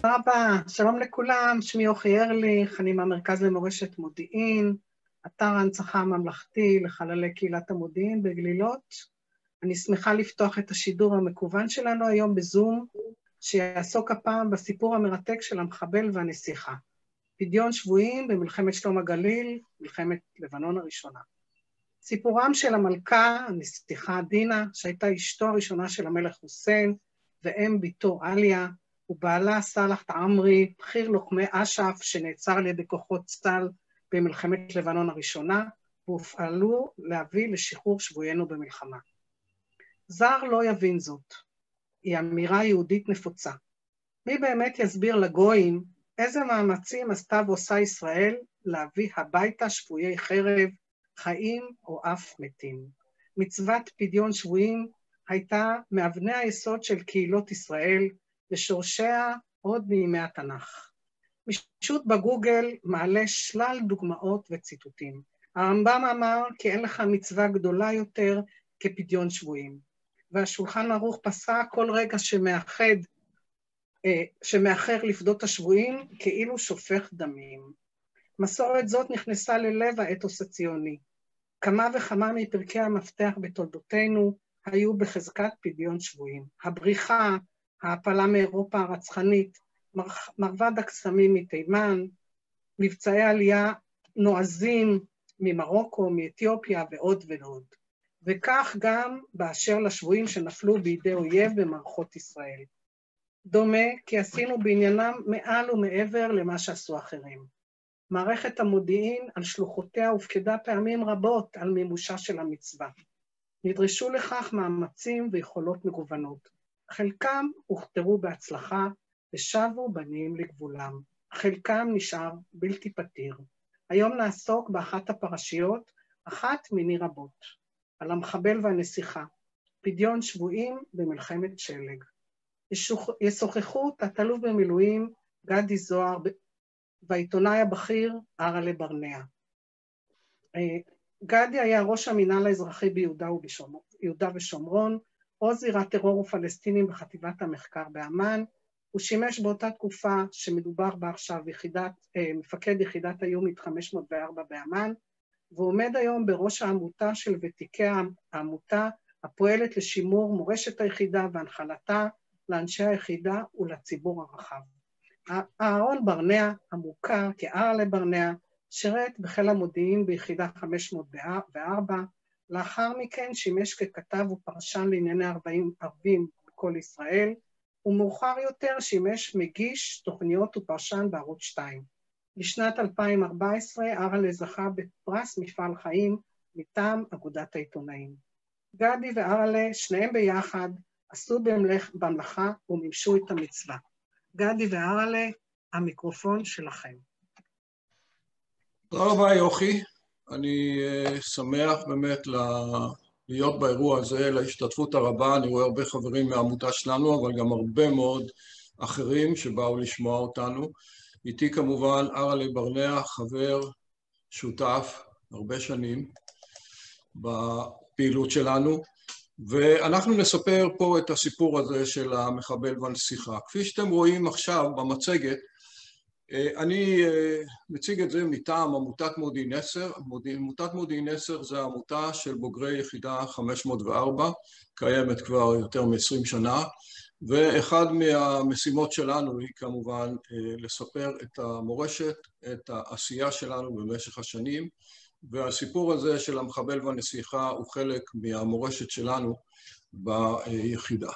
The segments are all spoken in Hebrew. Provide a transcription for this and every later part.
תודה רבה, שלום לכולם, שמי אוכי ארליך, אני מהמרכז למורשת מודיעין, אתר ההנצחה הממלכתי לחללי קהילת המודיעין בגלילות. אני שמחה לפתוח את השידור המקוון שלנו היום בזום, שיעסוק הפעם בסיפור המרתק של המחבל והנסיכה. פדיון שבויים במלחמת שלום הגליל, מלחמת לבנון הראשונה. סיפורם של המלכה, הנסיכה דינה, שהייתה אשתו הראשונה של המלך חוסיין, ואם ביתו עליה, ובעלה סלאח תעמרי, בכיר לוחמי אש"ף שנעצר על ידי כוחות צה"ל במלחמת לבנון הראשונה, והופעלו להביא לשחרור שבויינו במלחמה. זר לא יבין זאת. היא אמירה יהודית נפוצה. מי באמת יסביר לגויים איזה מאמצים עשתה ועושה ישראל להביא הביתה שבויי חרב, חיים או אף מתים? מצוות פדיון שבויים הייתה מאבני היסוד של קהילות ישראל, ושורשיה עוד מימי התנ"ך. משוט בגוגל מעלה שלל דוגמאות וציטוטים. הרמב"ם אמר כי אין לך מצווה גדולה יותר כפדיון שבויים. והשולחן ערוך פסק כל רגע שמאחר לפדות השבויים כאילו שופך דמים. מסורת זאת נכנסה ללב האתוס הציוני. כמה וכמה מפרקי המפתח בתולדותינו היו בחזקת פדיון שבויים. הבריחה, ההפלה מאירופה הרצחנית, מרבד הקסמים מתימן, מבצעי עלייה נועזים ממרוקו, מאתיופיה ועוד ועוד. וכך גם באשר לשבויים שנפלו בידי אויב במערכות ישראל. דומה כי עשינו בעניינם מעל ומעבר למה שעשו אחרים. מערכת המודיעין על שלוחותיה הופקדה פעמים רבות על מימושה של המצווה. נדרשו לכך מאמצים ויכולות מגוונות. חלקם הוכתרו בהצלחה ושבו בנים לגבולם. חלקם נשאר בלתי פתיר. היום נעסוק באחת הפרשיות, אחת מיני רבות, על המחבל והנסיכה, פדיון שבויים במלחמת שלג. ישוחחו תת-אלוף במילואים גדי זוהר והעיתונאי הבכיר אראלה ברנע. גדי היה ראש המינהל האזרחי ביהודה ושומרון, או זירת טרור ופלסטינים בחטיבת המחקר באמן. הוא שימש באותה תקופה שמדובר בה עכשיו מפקד יחידת היומית 504 באמן, והוא עומד היום בראש העמותה של ותיקי העמותה, הפועלת לשימור מורשת היחידה והנחלתה לאנשי היחידה ולציבור הרחב. אהרון ברנע, המוכר כאראלה ברנע, שירת בחיל המודיעין ביחידה 504, לאחר מכן שימש ככתב ופרשן לענייני ערבים בכל ישראל, ומאוחר יותר שימש מגיש תוכניות ופרשן בערוץ 2. בשנת 2014 אראלה זכה בפרס מפעל חיים מטעם אגודת העיתונאים. גדי ואראלה, שניהם ביחד, עשו במלאכה ומימשו את המצווה. גדי ואראלה, המיקרופון שלכם. תודה רבה יוכי, אני שמח באמת להיות באירוע הזה, להשתתפות הרבה. אני רואה הרבה חברים מהעמותה שלנו, אבל גם הרבה מאוד אחרים שבאו לשמוע אותנו. איתי כמובן אראלה ברנע, חבר, שותף, הרבה שנים בפעילות שלנו, ואנחנו נספר פה את הסיפור הזה של המחבל והנסיכה. כפי שאתם רואים עכשיו במצגת, אני מציג את זה מטעם עמותת מודיעין 10. עמותת מודיעין 10 זה העמותה של בוגרי יחידה 504, קיימת כבר יותר מ-20 שנה, ואחד מהמשימות שלנו היא כמובן לספר את המורשת, את העשייה שלנו במשך השנים, והסיפור הזה של המחבל והנסיכה הוא חלק מהמורשת שלנו ביחידה.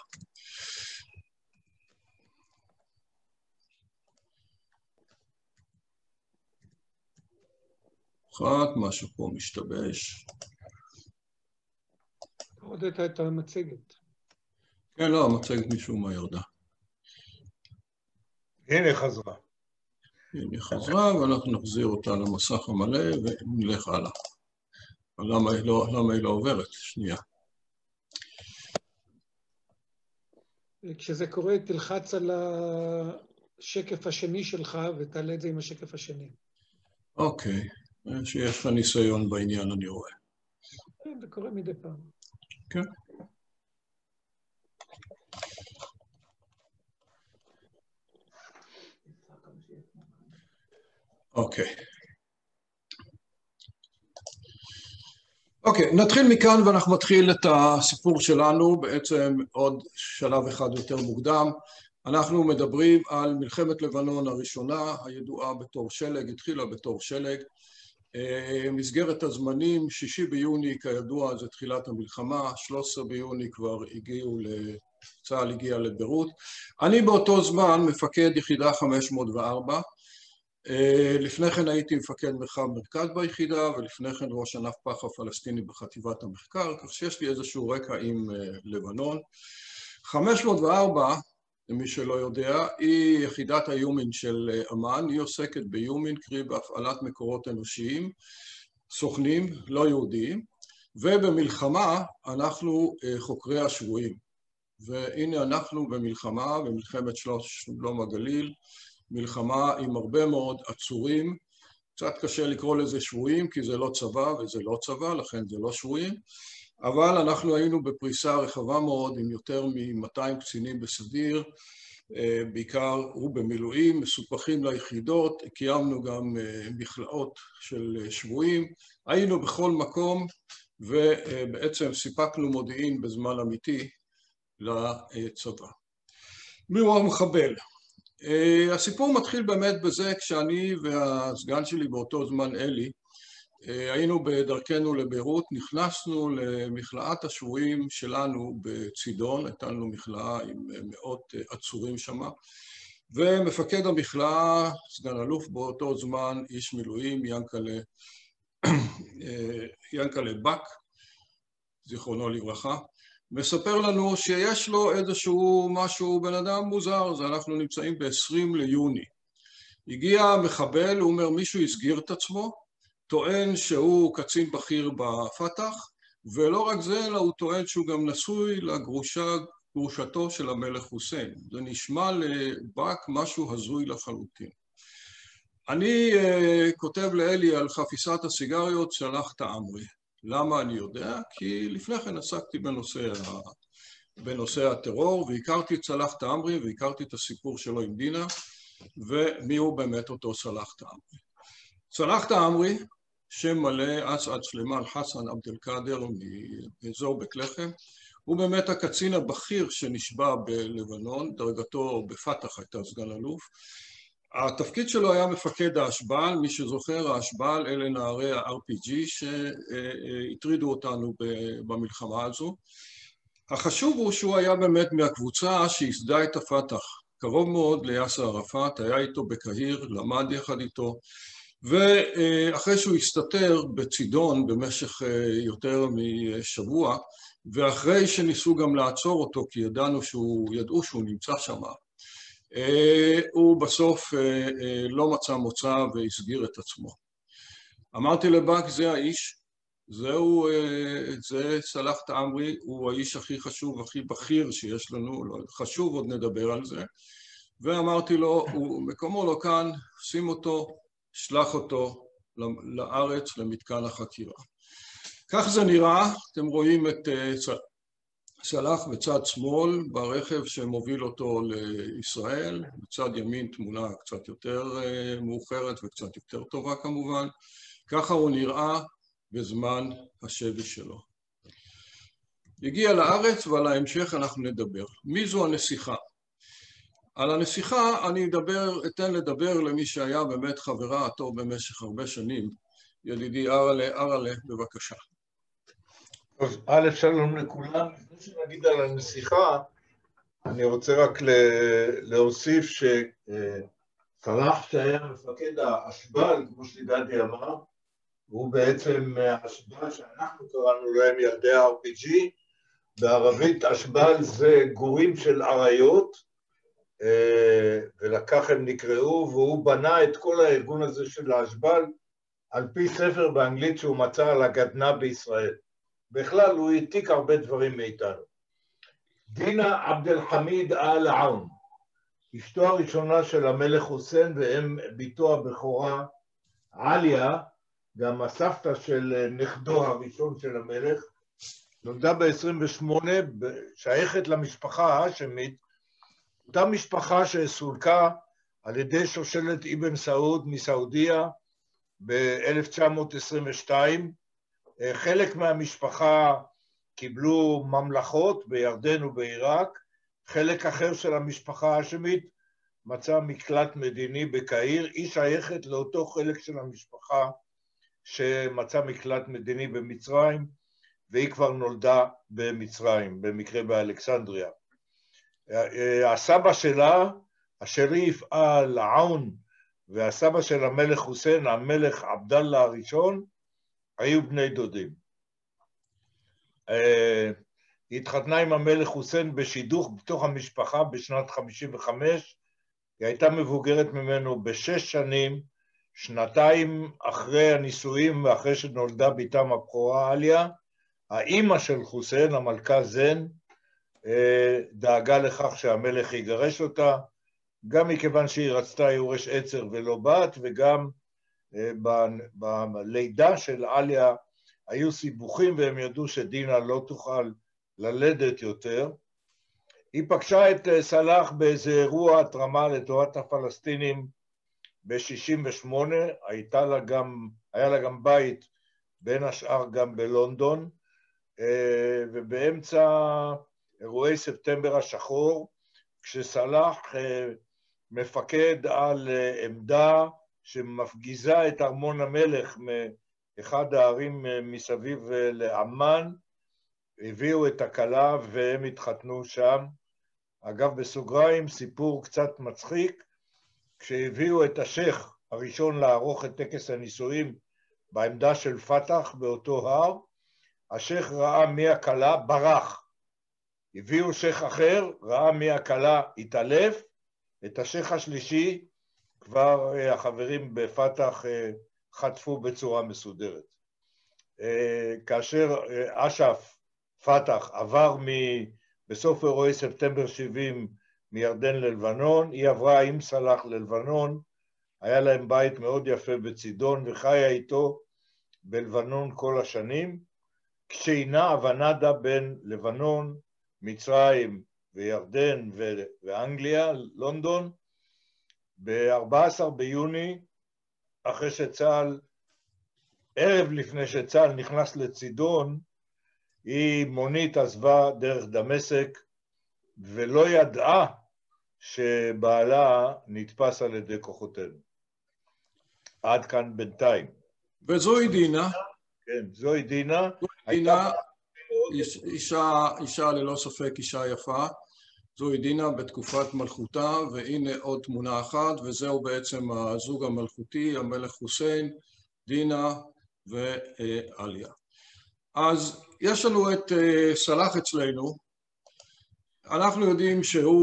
משהו פה משתבש. הורדת את המצגת. כן, לא, המצגת משום מה ירדה. הנה חזרה. הנה חזרה, ואנחנו נחזיר אותה למסך המלא ונלך הלאה. למה היא לא עוברת? שנייה. כשזה קורה, תלחץ על השקף השני שלך ותעלה את זה עם השקף השני. אוקיי. שיש לך ניסיון בעניין, אני רואה. כן, זה קורה מדי פעם. כן. אוקיי, נתחיל מכאן ואנחנו מתחיל את הסיפור שלנו בעצם עוד שלב אחד יותר מוקדם. אנחנו מדברים על מלחמת לבנון הראשונה, הידועה בתור שלג, התחילה בתור שלג. מסגרת הזמנים, 6 ביוני כידוע זה תחילת המלחמה, 13 ביוני כבר צה"ל הגיע לביירות. אני באותו זמן מפקד יחידה 504, לפני כן הייתי מפקד מרחב מרכז ביחידה, ולפני כן ראש ענף פח"ע פלסטיני בחטיבת המחקר, כך שיש לי איזשהו רקע עם לבנון. 504, למי שלא יודע, היא יחידת היומין של אמ"ן, היא עוסקת ביומין, קרי בהפעלת מקורות אנושיים, סוכנים, לא יהודיים, ובמלחמה אנחנו חוקרי השבויים. והנה אנחנו במלחמה, במלחמת שלום הגליל, מלחמה עם הרבה מאוד עצורים, קצת קשה לקרוא לזה שבויים, כי זה לא צבא וזה לא צבא, לכן זה לא שבויים, אבל אנחנו היינו בפריסה רחבה מאוד עם יותר מ-200 קצינים בסדיר, בעיקר ובמילואים, מסופחים ליחידות, קיימנו גם מכלאות של שבויים, היינו בכל מקום ובעצם סיפקנו מודיעין בזמן אמיתי לצבא. מיהו המחבל? הסיפור מתחיל באמת בזה כשאני והסגן שלי באותו זמן אלי היינו בדרכנו לביירות, נכנסנו למכלאת השבויים שלנו בצידון, הייתה לנו מכלאה עם מאות עצורים שם, ומפקד המכלאה, סגן אלוף באותו זמן, איש מילואים, ינקלה בק, זיכרונו לברכה, מספר לנו שיש לו איזשהו משהו, בן אדם מוזר, אז אנחנו נמצאים ב-20 ליוני. הגיע מחבל, הוא אומר, מישהו הסגיר את עצמו, טוען שהוא קצין בכיר בפתח, ולא רק זה, אלא הוא טוען שהוא גם נשוי לגרושתו של המלך חוסיין. זה נשמע לבק משהו הזוי לחלוטין. אני כותב לאלי על חפיסת הסיגריות, שלחת אמרי. למה אני יודע? כי לפני כן עסקתי בנושא הטרור, והכרתי את סלאח תעמרי, והכרתי את הסיפור שלו עם דינה, ומי הוא באמת אותו סלאח תעמרי. סלאח תעמרי, שם מלא אסעד סלימאן חסן עבד אל-קאדר מאזור בית לחם, הוא באמת הקצין הבכיר שנשבע בלבנון, דרגתו בפתח הייתה סגן אלוף. התפקיד שלו היה מפקד האשבל, מי שזוכר, האשבל אלה נערי ה-RPG שהטרידו אותנו במלחמה הזו. החשוב הוא שהוא היה באמת מהקבוצה שייסדה את הפתח, קרוב מאוד ליאסר ערפאת, היה איתו בקהיר, למד יחד איתו, ואחרי שהוא הסתתר בצידון במשך יותר משבוע, ואחרי שניסו גם לעצור אותו, כי ידעו שהוא נמצא שם, הוא בסוף לא מצא מוצא והסגיר את עצמו. אמרתי לבק, זה האיש, זה סלאח תעמרי, הוא האיש הכי חשוב, הכי בכיר שיש לנו, חשוב עוד נדבר על זה, ואמרתי לו, מקומו לא כאן, שים אותו, שלח אותו לארץ, למתקן החקירה. כך זה נראה, אתם רואים את סלאח בצד שמאל, ברכב שמוביל אותו לישראל, בצד ימין תמונה קצת יותר מאוחרת וקצת יותר טובה כמובן, ככה הוא נראה בזמן השבי שלו. הגיע לארץ ועל ההמשך אנחנו נדבר. מי זו הנסיכה? על הנסיכה אני אתן לדבר למי שהיה באמת חברה הטוב במשך הרבה שנים, ידידי ארלה, בבקשה. טוב, א', שלום לכולם. לפני שנגיד על הנסיכה, אני רוצה רק להוסיף שסלאח שהיה מפקד האשבל, כמו שגדי אמר, הוא בעצם האשבל שאנחנו קראנו להם ילדי ה-RPG, בערבית אשבל זה גורים של אריות, ולכך הם נקראו, והוא בנה את כל הארגון הזה של האשבל, על פי ספר באנגלית שהוא מצא על הגדנ"ע בישראל. בכלל הוא העתיק הרבה דברים מאיתנו. דינה עבד אל-חמיד אל-עאון, אשתו הראשונה של המלך חוסיין ואם ביתו הבכורה עליה, גם הסבתא של נכדו הראשון של המלך, נולדה ב-28, שייכת למשפחה האשמית, אותה משפחה שסולקה על ידי שושלת אבן סעוד מסעודיה ב-1922. חלק מהמשפחה קיבלו ממלכות בירדן ובעיראק, חלק אחר של המשפחה האשמית מצא מקלט מדיני בקהיר. היא שייכת לאותו חלק של המשפחה שמצא מקלט מדיני במצרים, והיא כבר נולדה במצרים, במקרה באלכסנדריה. הסבא שלה, השריף אל-עון, והסבא של המלך חוסיין, המלך עבדאללה הראשון, היו בני דודים. היא התחתנה עם המלך חוסיין בשידוך בתוך המשפחה בשנת 55, היא הייתה מבוגרת ממנו ב6 שנים, 2 אחרי הנישואים ואחרי שנולדה ביתם הבכורה עליה. האימא של חוסיין, המלכה זן, דאגה לכך שהמלך יגרש אותה, גם מכיוון שהיא רצתה יורש עצר ולא בת, וגם בלידה של עליה היו סיבוכים והם ידעו שדינה לא תוכל ללדת יותר. היא פגשה את סלאח באיזה אירוע התרמה לטובת הפלסטינים ב-68, היה לה גם בית בין השאר גם בלונדון, ובאמצע אירועי ספטמבר השחור, כשסלאח מפקד על עמדה שמפגיזה את ארמון המלך מאחד הערים מסביב לאמן, הביאו את הכלה והם התחתנו שם. אגב, בסוגריים, סיפור קצת מצחיק, כשהביאו את השייך הראשון לערוך את טקס הנישואים בעמדה של פתח באותו הר, השייך ראה מי הכלה, ברח. הביאו שייך אחר, ראה מי הכלה, התעלף, את השייך השלישי כבר החברים בפתח חטפו בצורה מסודרת. כאשר אש"ף פתח עבר בסוף אירועי ספטמבר 70 מירדן ללבנון, היא עברה עם סלאח ללבנון, היה להם בית מאוד יפה בצידון וחיה איתו בלבנון כל השנים, כשהינה הבנדה בין לבנון, מצרים וירדן ואנגליה, לונדון. ב-14 ביוני, אחרי שצה"ל, ערב לפני שצה"ל נכנס לצידון, היא מונית עזבה דרך דמשק, ולא ידעה שבעלה נתפס על ידי כוחותינו. עד כאן בינתיים. וזוהי דינה. כן, זוהי דינה. דינה, אישה ללא ספק אישה יפה. זוהי דינה בתקופת מלכותה, והנה עוד תמונה אחת, וזהו בעצם הזוג המלכותי, המלך חוסיין, דינה ועליה. אז יש לנו את סלאח אצלנו, אנחנו יודעים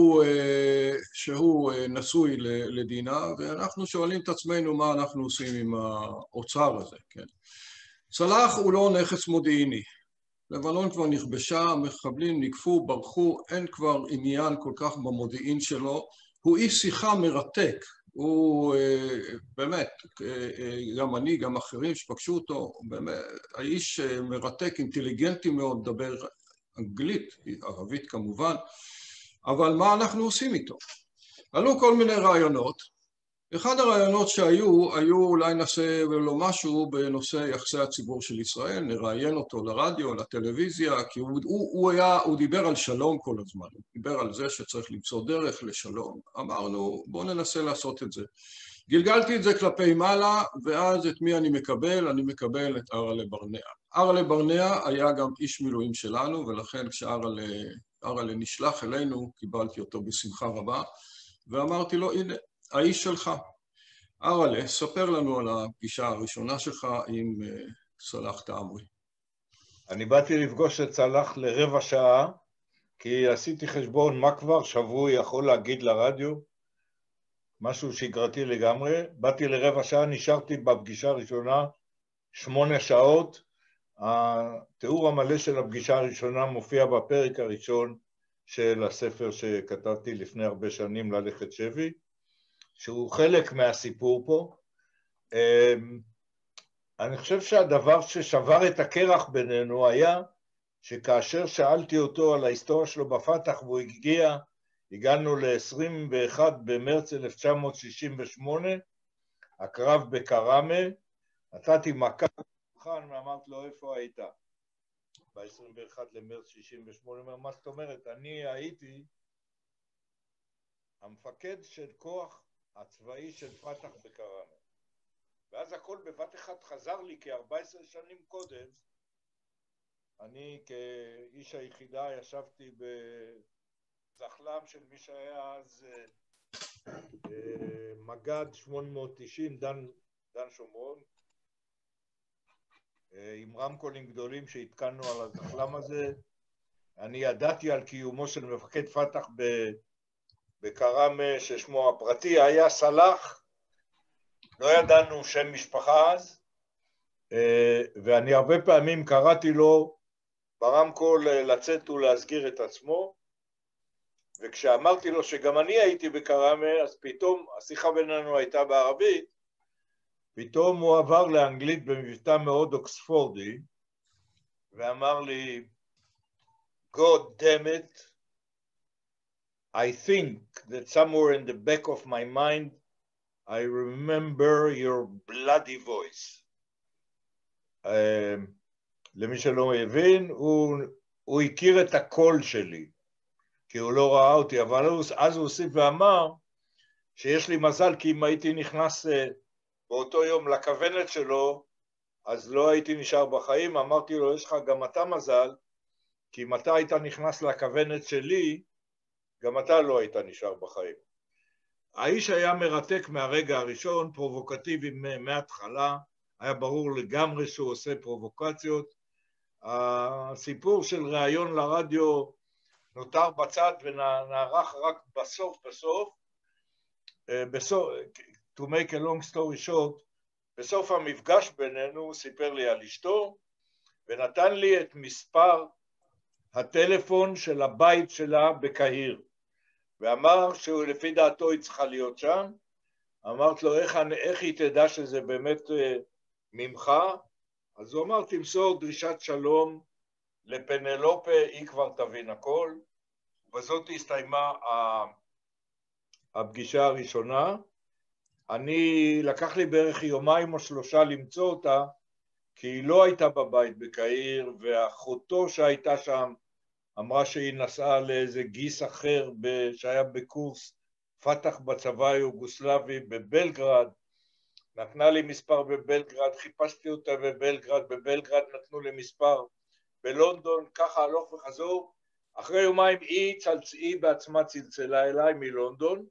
שהוא נשוי לדינה, ואנחנו שואלים את עצמנו מה אנחנו עושים עם האוצר הזה, כן? סלאח הוא לא נכס מודיעיני. לבנון כבר נכבשה, המחבלים נקפו, ברחו, אין כבר עניין כל כך במודיעין שלו. הוא איש שיחה מרתק, הוא באמת, גם אני, גם אחרים שפגשו אותו, באמת, האיש מרתק, אינטליגנטי מאוד, מדבר אנגלית, ערבית כמובן, אבל מה אנחנו עושים איתו? עלו כל מיני רעיונות. אחד הרעיונות שהיו, אולי נעשה לו משהו בנושא יחסי הציבור של ישראל, נראיין אותו לרדיו, לטלוויזיה, כי הוא דיבר על שלום כל הזמן, הוא דיבר על זה שצריך למצוא דרך לשלום. אמרנו, בואו ננסה לעשות את זה. גלגלתי את זה כלפי מעלה, ואז את מי אני מקבל? אני מקבל את ארלה ברנע. ארלה ברנע היה גם איש מילואים שלנו, ולכן כשארלה נשלח אלינו, קיבלתי אותו בשמחה רבה, ואמרתי לו, הנה, האיש שלך. ארלה, ספר לנו על הפגישה הראשונה שלך עם סלאח תעמרי. אני באתי לפגוש את סלאח לרבע שעה, כי עשיתי חשבון מה כבר שבוי יכול להגיד לרדיו, משהו שגרתי לגמרי. באתי לרבע שעה, נשארתי בפגישה הראשונה 8 שעות. התיאור המלא של הפגישה הראשונה מופיע בפרק הראשון של הספר שכתבתי לפני הרבה שנים, ללכת שבי, שהוא חלק מהסיפור פה. אני חושב שהדבר ששבר את הקרח בינינו היה שכאשר שאלתי אותו על ההיסטוריה שלו בפתח והוא הגיע הגענו ל-21 במרץ 1968, הקרב בקראמה, נתתי מכה בשולחן ואמרתי לו, איפה היית? ב-21 למרץ 68, מה זאת אומרת? אני הייתי המפקד של כוח הצבאי של פתח בקראמה. ואז הכל בבת אחת חזר לי, כ-14 שנים קודם, אני כאיש היחידה ישבתי בזחלם של מי שהיה אז מג"ד 890, דן שומרון, עם רמקולים גדולים שהתקנו על הזחלם הזה. אני ידעתי על קיומו של מפקד פתח בקראמה, ששמו הפרטי היה סלאח, לא ידענו שם משפחה אז, ואני הרבה פעמים קראתי לו ברמקול לצאת ולהסגיר את עצמו, וכשאמרתי לו שגם אני הייתי בקראמה, אז פתאום השיחה בינינו הייתה בערבית, פתאום הוא עבר לאנגלית במבטא מאוד אוקספורדי, ואמר לי, God damn it, I think that somewhere in the back of my mind, I remember your bloody voice. למי שלא הבין, הוא הכיר את הקול שלי, כי הוא לא ראה אותי, אבל אז הוא הוסיף ואמר שיש לי מזל, כי אם הייתי נכנס באותו יום לכוונת שלו, אז לא הייתי נשאר בחיים. אמרתי לו, יש לך גם אתה מזל, כי אם אתה היית נכנס לכוונת שלי, גם אתה לא היית נשאר בחיים. האיש היה מרתק מהרגע הראשון, פרובוקטיבי מההתחלה, היה ברור לגמרי שהוא עושה פרובוקציות. הסיפור של ראיון לרדיו נותר בצד ונערך רק בסוף, to make a long story short, בסוף המפגש בינינו הוא סיפר לי על אשתו, ונתן לי את מספר הטלפון של הבית שלה בקהיר, ואמר שהוא לפי דעתו היא צריכה להיות שם. אמרת לו, איך היא תדע שזה באמת ממך? אז הוא אמר, תמסור דרישת שלום לפנלופה, היא כבר תבין הכל. וזאת הסתיימה הפגישה הראשונה. לקח לי בערך יומיים או שלושה למצוא אותה, כי היא לא הייתה בבית בקהיר, ואחותו שהייתה שם אמרה שהיא נסעה לאיזה גיס אחר שהיה בקורס פתח בצבא היוגוסלבי בבלגרד, נתנה לי מספר בבלגרד, חיפשתי אותה בבלגרד נתנו לי מספר בלונדון, ככה הלוך וחזור. אחרי יומיים היא בעצמה צלצלה אליי מלונדון,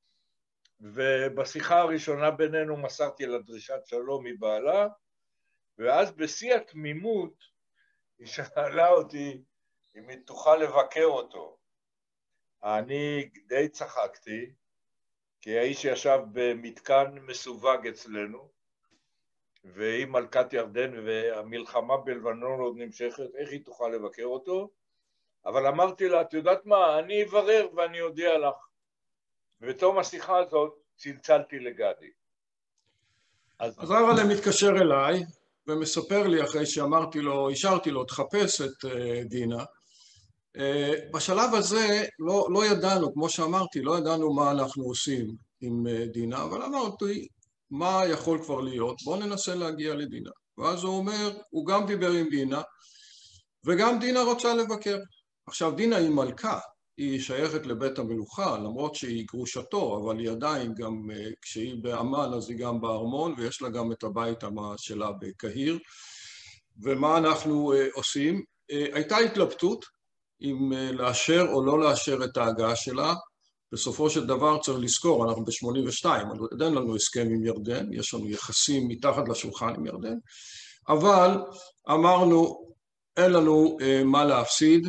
ובשיחה הראשונה בינינו מסרתי לה דרישת שלום מבעלה, ואז בשיא התמימות היא שאלה אותי אם היא תוכל לבקר אותו. אני די צחקתי, כי האיש ישב במתקן מסווג אצלנו, והיא מלכת ירדן, והמלחמה בלבנון עוד נמשכת, איך היא תוכל לבקר אותו? אבל אמרתי לה, את יודעת מה, אני אברר ואני אודיע לך. ובתום השיחה הזאת צלצלתי לגדי. אז הרל'ה מתקשר אליי, ומספר לי אחרי שאמרתי לו, השארתי לו, תחפש את דינה. בשלב הזה לא ידענו, כמו שאמרתי, לא ידענו מה אנחנו עושים עם דינה, אבל אמרתי, מה יכול כבר להיות? בואו ננסה להגיע לדינה. ואז הוא אומר, הוא גם דיבר עם דינה, וגם דינה רוצה לבקר. עכשיו, דינה היא מלכה, היא שייכת לבית המלוכה, למרות שהיא גרושתו, אבל היא עדיין גם, כשהיא באמן, אז היא גם בארמון, ויש לה גם את הבית שלה בקהיר. ומה אנחנו עושים? הייתה התלבטות אם לאשר או לא לאשר את ההגעה שלה. בסופו של דבר צריך לזכור, אנחנו ב-82, אין לנו הסכם עם ירדן, יש לנו יחסים מתחת לשולחן עם ירדן, אבל אמרנו, אין לנו מה להפסיד,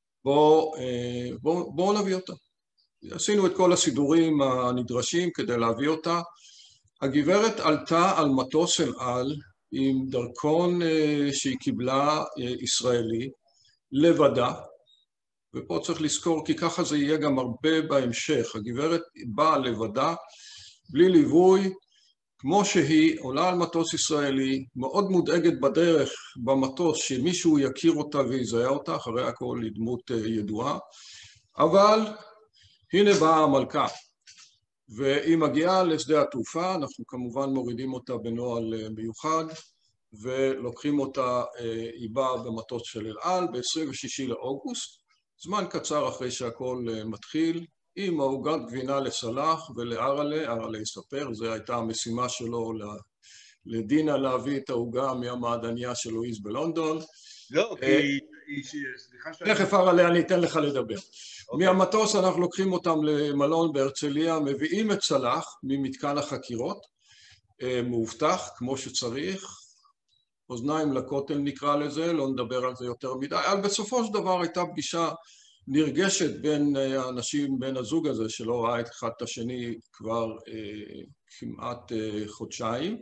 בואו נביא אותה. עשינו את כל הסידורים הנדרשים כדי להביא אותה. הגברת עלתה על מטוס אל על עם דרכון שהיא קיבלה ישראלי, לבדה, ופה צריך לזכור כי ככה זה יהיה גם הרבה בהמשך. הגברת באה לבדה, בלי ליווי, כמו שהיא עולה על מטוס ישראלי, מאוד מודאגת בדרך במטוס שמישהו יכיר אותה ויזהה אותה, אחרי הכל היא דמות ידועה, אבל הנה באה המלכה, והיא מגיעה לשדה התעופה, אנחנו כמובן מורידים אותה בנוהל מיוחד, ולוקחים אותה, היא באה במטוס של אל על ב-26 לאוגוסט, זמן קצר אחרי שהכל מתחיל, עם עוגת גבינה לסלאח ולאראלה, אראלה יספר, זו הייתה המשימה שלו לדינה להביא את העוגה מהמעדניה של לואיז בלונדון. לא, כי... סליחה תכף אראלה, אני אתן לך לדבר. מהמטוס אנחנו לוקחים אותם למלון בהרצליה, מביאים את סלאח ממתקן החקירות, מאובטח כמו שצריך, אוזניים לכותל נקרא לזה, לא נדבר על זה יותר מדי, אבל בסופו של דבר הייתה פגישה נרגשת בין האנשים, בין הזוג הזה, שלא ראה את אחד את השני כבר כמעט חודשיים,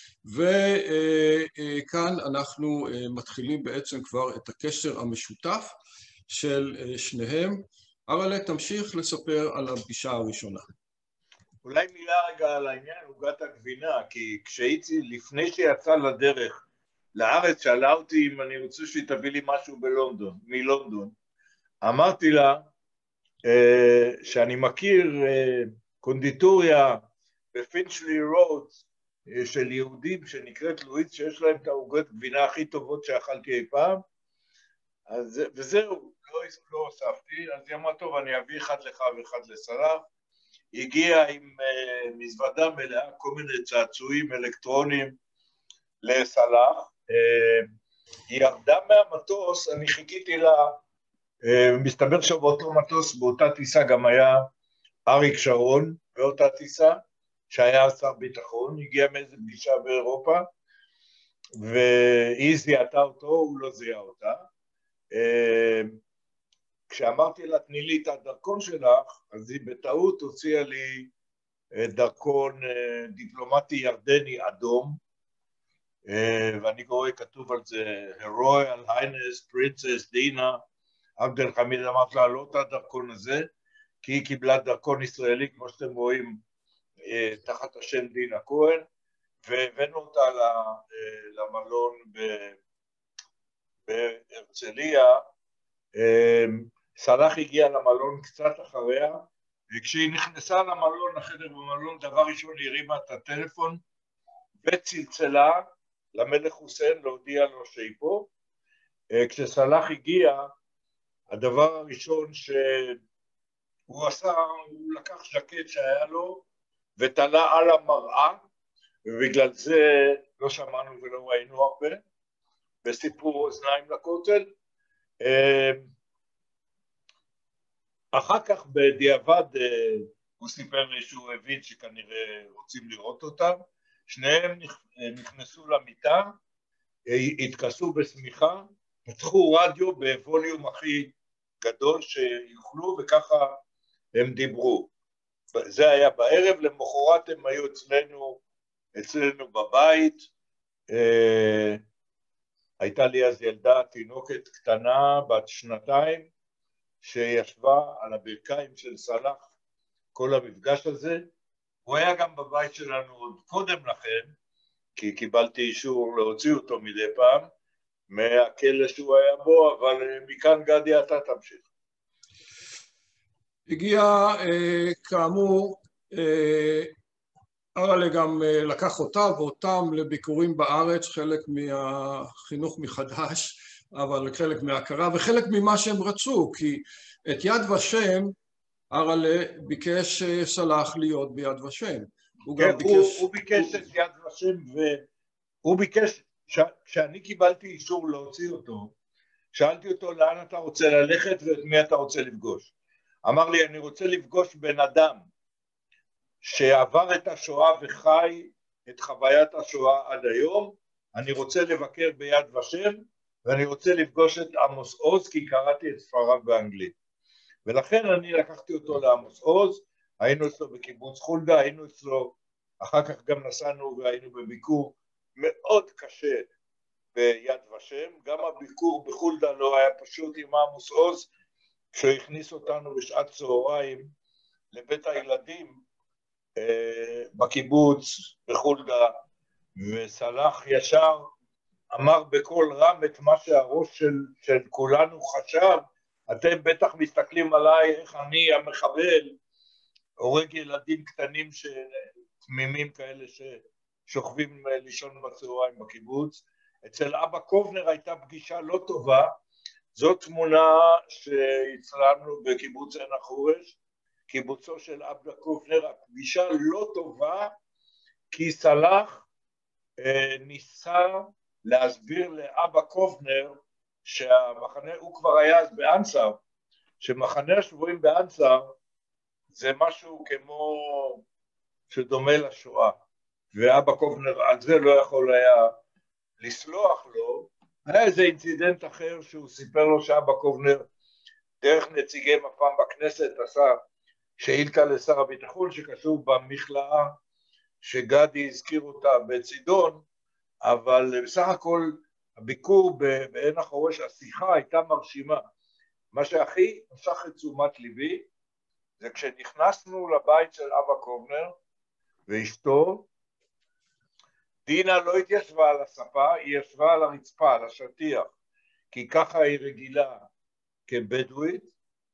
וכאן אנחנו מתחילים בעצם כבר את הקשר המשותף של שניהם. אראלה, תמשיך לספר על הפגישה הראשונה. אולי מילה רגע על העניין, עוגת הגבינה, כי כשהייתי, לפני שיצא לדרך לארץ, שאלה אותי אם אני רוצה שהיא תביא לי משהו מלונדון. אמרתי לה שאני מכיר קונדיטוריה בפיnchley רוד של יהודים שנקראת לואיז, שיש להם את העוגות גבינה הכי טובות שאכלתי אי פעם, וזהו, לא הוספתי, אז היא אמרה טוב, אני אביא אחד לך ואחד לסלאח. הגיעה עם מזוודה מלאה, כל מיני צעצועים אלקטרונים לסלאח, היא ירדה מהמטוס, אני חיכיתי לה, מסתבר שבאותו מטוס, באותה טיסה גם היה אריק שרון, באותה טיסה, שהיה שר ביטחון, הגיע מאיזו פגישה באירופה, והיא זיהתה אותו, הוא לא זיהה אותה. כשאמרתי לה, תני לי את הדרכון שלך, אז היא בטעות הוציאה לי דרכון דיפלומטי ירדני אדום, ואני קורא כתוב על זה, Royal Highness Princess Dina, עבד אל חמיד, אמרת לה, לא את הדרכון הזה, כי היא קיבלה דרכון ישראלי, כמו שאתם רואים, תחת השם דינה כהן, והבאנו אותה למלון בהרצליה. סלאח הגיע למלון קצת אחריה, וכשהיא נכנסה למלון, לחדר במלון, דבר ראשון היא הרימה את הטלפון, וצלצלה למלך חוסיין להודיע לו שהיא פה. כשסלאח הגיע, הדבר הראשון שהוא עשה, הוא לקח ז'קט שהיה לו, ותלה על המראה, ובגלל זה לא שמענו ולא ראינו הרבה, וסיפרו אוזניים לכותל. אחר כך בדיעבד הוא סיפר לי שהוא הבין שכנראה רוצים לראות אותם, שניהם נכנסו למיטה, התכסו בסמיכה, פתחו רדיו בווליום הכי גדול שיוכלו, וככה הם דיברו. זה היה בערב, למחרת הם היו אצלנו בבית, הייתה לי אז ילדה תינוקת קטנה בת 2, שישבה על הברכיים של סלאח כל המפגש הזה. הוא היה גם בבית שלנו עוד קודם לכן, כי קיבלתי אישור להוציא אותו מדי פעם, מהכלא שהוא היה בו, אבל מכאן גדי אתה תמשיך. הגיע, כאמור, אראלה גם לקח אותה ואותם לביקורים בארץ, חלק מהחינוך מחדש, אבל חלק מההכרה וחלק ממה שהם רצו, כי את יד ושם, אראלה ביקש סלאח להיות ביד ושם. הוא ביקש את יד ושם, והוא ביקש, כשאני קיבלתי אישור להוציא אותו, שאלתי אותו לאן אתה רוצה ללכת ואת מי אתה רוצה לפגוש. אמר לי, אני רוצה לפגוש בן אדם שעבר את השואה וחי את חוויית השואה עד היום, אני רוצה לבקר ביד ושם, ואני רוצה לפגוש את עמוס עוז, כי קראתי את ספריו באנגלית. ולכן אני לקחתי אותו לעמוס עוז, היינו אצלו בקיבוץ חולדה, היינו אצלו, אחר כך גם נסענו והיינו בביקור מאוד קשה ביד ושם, גם הביקור בחולדה לא היה פשוט עם עמוס עוז, כשהוא הכניס אותנו בשעת צהריים לבית הילדים בקיבוץ בחולדה, וסלאח ישר אמר בקול רם את מה שהראש של כולנו חשב, אתם בטח מסתכלים עליי איך אני המחבל הורג ילדים קטנים תמימים כאלה ששוכבים לישון בצהריים בקיבוץ. אצל אבא קובנר הייתה פגישה לא טובה, זו תמונה שהצלמנו בקיבוץ עין החורש, קיבוצו של אבא קובנר. הפגישה לא טובה כי סלאח ניסה להסביר לאבא קובנר שהמחנה, הוא כבר היה אז באנסר, שמחנה השבויים באנסר זה משהו כמו שדומה לשואה, ואבא קובנר על זה לא יכול היה לסלוח לו. היה איזה אינצידנט אחר שהוא סיפר לו שאבא קובנר דרך נציגי מפ"ם בכנסת עשה שאילתה לשר הביטחון שכתוב במכלאה שגדי הזכיר אותה בצידון, אבל בסך הכל הביקור בעין החורש, השיחה הייתה מרשימה. מה שהכי משך את תשומת ליבי זה כשנכנסנו לבית של אבא קובנר ואשתו, דינה לא התיישבה על הספה, היא ישבה על הרצפה, על השטיח, כי ככה היא רגילה כבדואית,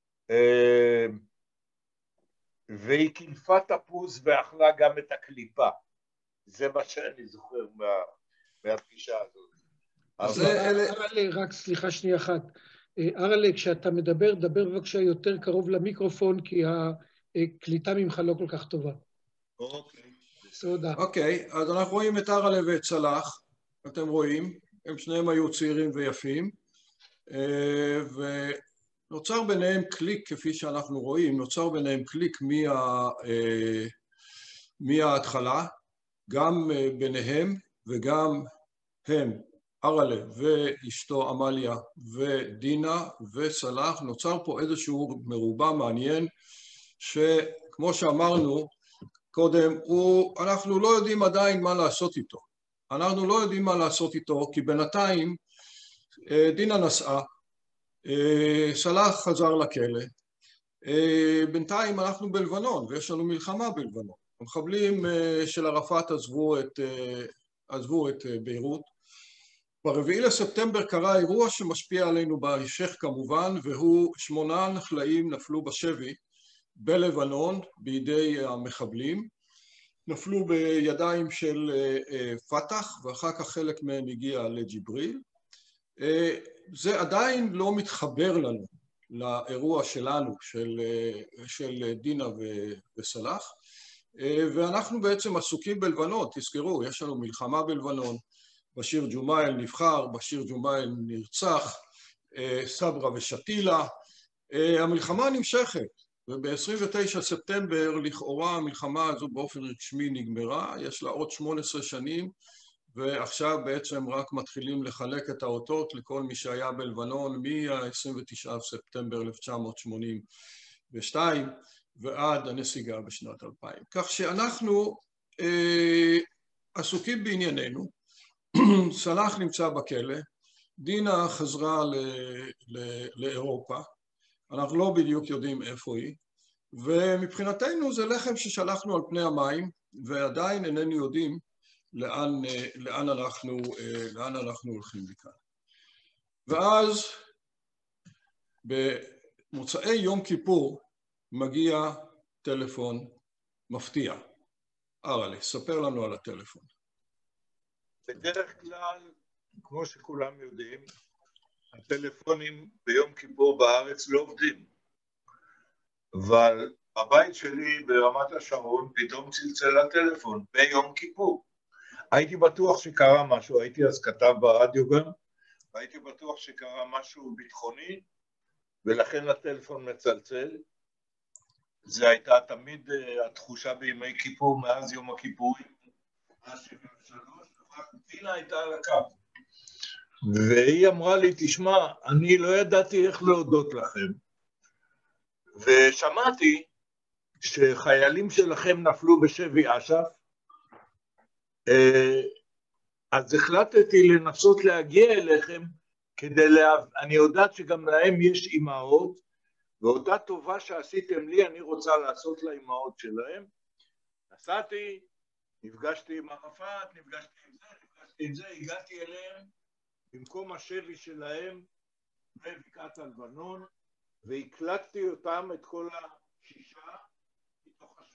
והיא כנפה תפוז ואכלה גם את הקליפה. זה מה שאני זוכר מהפגישה הזאת. אז ארלה, רק סליחה שנייה אחת. ארלה, כשאתה מדבר, דבר בבקשה יותר קרוב למיקרופון, כי הקליטה ממך לא כל כך טובה. אוקיי. תודה. אוקיי, אז אנחנו רואים את ארלה ואת סלאח, אתם רואים, הם שניהם היו צעירים ויפים, ונוצר ביניהם קליק, כפי שאנחנו רואים, נוצר ביניהם קליק מההתחלה, גם ביניהם וגם הם, ארלה ואשתו עמליה ודינה וסלאח, נוצר פה איזשהו מרובע מעניין, שכמו שאמרנו קודם, אנחנו לא יודעים עדיין מה לעשות איתו. אנחנו לא יודעים מה לעשות איתו, כי בינתיים דינה נסעה, סלאח חזר לכלא, בינתיים אנחנו בלבנון, ויש לנו מלחמה בלבנון. המחבלים של ערפאת עזבו את ביירות. ב4 לספטמבר קרה אירוע שמשפיע עלינו בהמשך כמובן, והוא 8 נחלאים נפלו בשבי בלבנון בידי המחבלים, נפלו בידיים של פתח, ואחר כך חלק מהם הגיע לג'יבריל. זה עדיין לא מתחבר לנו לאירוע שלנו, של דינה וסלאח, ואנחנו בעצם עסוקים בלבנון. תזכרו, יש לנו מלחמה בלבנון, בשיר ג'ומאייל נבחר, בשיר ג'ומאייל נרצח, סברה ושתילה. המלחמה נמשכת, וב-29 ספטמבר לכאורה המלחמה הזו באופן רשמי נגמרה, יש לה עוד 18 שנים, ועכשיו בעצם רק מתחילים לחלק את האותות לכל מי שהיה בלבנון מה-29 ספטמבר 1982 ועד הנסיגה בשנת 2000. כך שאנחנו עסוקים בענייננו, סלאח נמצא בכלא, דינה חזרה לאירופה, אנחנו לא בדיוק יודעים איפה היא, ומבחינתנו זה לחם ששלחנו על פני המים, ועדיין איננו יודעים לאן אנחנו הולכים מכאן. ואז במוצאי יום כיפור מגיע טלפון מפתיע. ארלה, ספר לנו על הטלפון. בדרך כלל, כמו שכולם יודעים, הטלפונים ביום כיפור בארץ לא עובדים. אבל בבית שלי ברמת השרון פתאום צלצל הטלפון ביום כיפור. הייתי בטוח שקרה משהו, הייתי אז כתב ברדיו גם, והייתי בטוח שקרה משהו ביטחוני, ולכן הטלפון מצלצל. זה הייתה תמיד התחושה בימי כיפור מאז יום הכיפורים, אז 73, דינה הייתה על הקו. והיא אמרה לי, תשמע, אני לא ידעתי איך להודות לכם, ושמעתי שחיילים שלכם נפלו בשבי אש"ף, אז החלטתי לנסות להגיע אליכם, אני יודעת שגם להם יש אימהות, ואותה טובה שעשיתם לי, אני רוצה לעשות לאימהות שלהם. נסעתי, נפגשתי עם ערפאת, נפגשתי עם זה, הגעתי אליהם, במקום השבי שלהם, בבקעת הלבנון, והקלטתי אותם, את כל 6, מתוך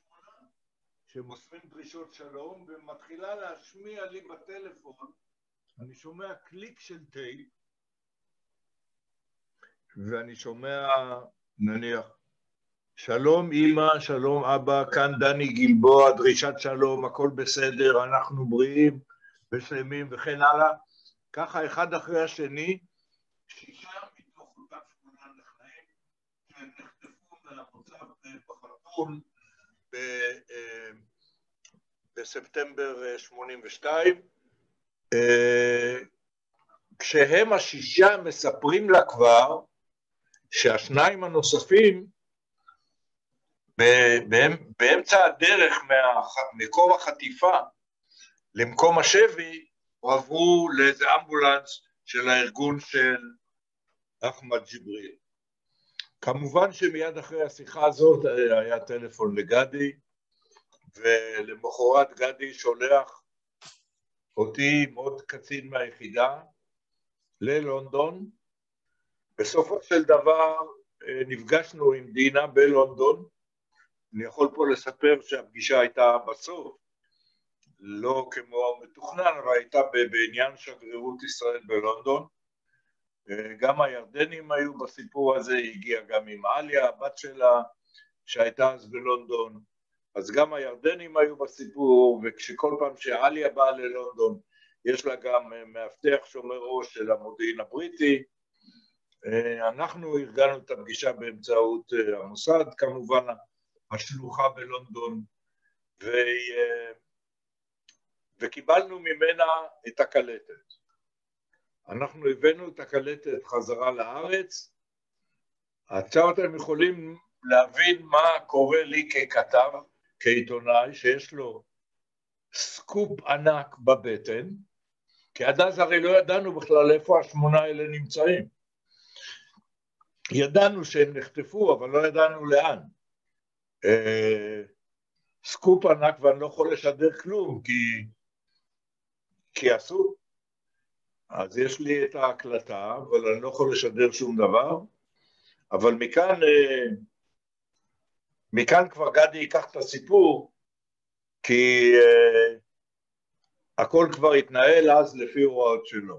שמוסרים דרישות שלום, ומתחילה להשמיע לי בטלפון, אני שומע קליק של טייפ, ואני שומע, נניח, שלום אמא, שלום אבא, כאן דני גלבוע, דרישת שלום, הכל בסדר, אנחנו בריאים ושלמים וכן הלאה. ככה אחד אחרי השני, 6 מתוך אותם 8 נכנעים, שהם נחטפו מהמוצב בחרטום בספטמבר 82, כשהם 6 מספרים לה כבר שהשניים הנוספים באמצע הדרך מקום החטיפה למקום השבי עברו לאיזה אמבולנס של הארגון של אחמד ג'יבריל. כמובן שמיד אחרי השיחה הזאת היה טלפון לגדי, ולמחרת גדי שולח אותי עם עוד קצין מהיחידה ללונדון. בסופו של דבר נפגשנו עם דינה בלונדון. אני יכול פה לספר שהפגישה הייתה בסוף, לא כמו מתוכנן, אבל הייתה בעניין שגרירות ישראל בלונדון. גם הירדנים היו בסיפור הזה, הגיעה גם עם עליה, הבת שלה, שהייתה אז בלונדון. אז גם הירדנים היו בסיפור, וכשכל פעם שעליה באה ללונדון, יש לה גם מאבטח שומר ראש של המודיעין הבריטי. אנחנו ארגנו את הפגישה באמצעות המוסד, כמובן השלוחה בלונדון, וקיבלנו ממנה את הקלטת. אנחנו הבאנו את הקלטת חזרה לארץ. עכשיו אתם יכולים להבין מה קורה לי ככתב, כעיתונאי, שיש לו סקופ ענק בבטן, כי עד אז הרי לא ידענו בכלל איפה 8 האלה נמצאים. ידענו שהם נחטפו, אבל לא ידענו לאן. סקופ ענק, ואני לא יכול לשדר כלום, כי אסור. אז יש לי את ההקלטה, אבל אני לא יכול לשדר שום דבר. אבל מכאן כבר גדי ייקח את הסיפור, כי הכל כבר התנהל אז לפי הוראות שלו.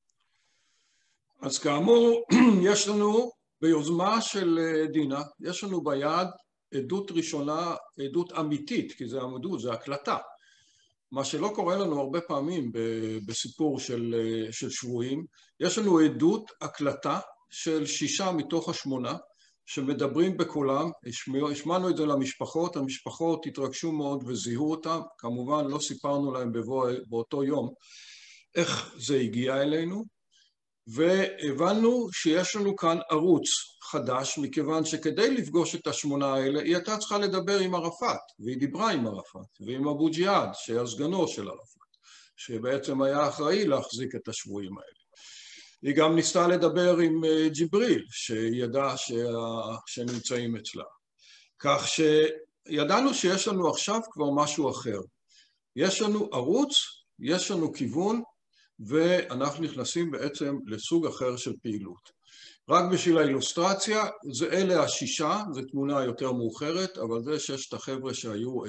אז כאמור, יש לנו ביוזמה של דינה, יש לנו ביד עדות ראשונה, עדות אמיתית, כי זה עמדות, זה הקלטה. מה שלא קורה לנו הרבה פעמים בסיפור של שבויים, יש לנו עדות הקלטה של 6 מתוך 8, שמדברים בכולם, השמענו את זה למשפחות, המשפחות התרגשו מאוד וזיהו אותם, כמובן לא סיפרנו להם באותו יום איך זה הגיע אלינו, והבנו שיש לנו כאן ערוץ חדש, מכיוון שכדי לפגוש את 8 האלה, היא הייתה צריכה לדבר עם ערפאת, והיא דיברה עם ערפאת, ועם אבו ג'יהאד, שהיה סגנו של ערפאת, שבעצם היה אחראי להחזיק את השבויים האלה. היא גם ניסתה לדבר עם ג'יבריל, שידע שנמצאים אצלה. כך שידענו שיש לנו עכשיו כבר משהו אחר. יש לנו ערוץ, יש לנו כיוון, ואנחנו נכנסים בעצם לסוג אחר של פעילות. רק בשביל האילוסטרציה, אלה 6, זו תמונה יותר מאוחרת, אבל זה 6 החבר'ה שהיו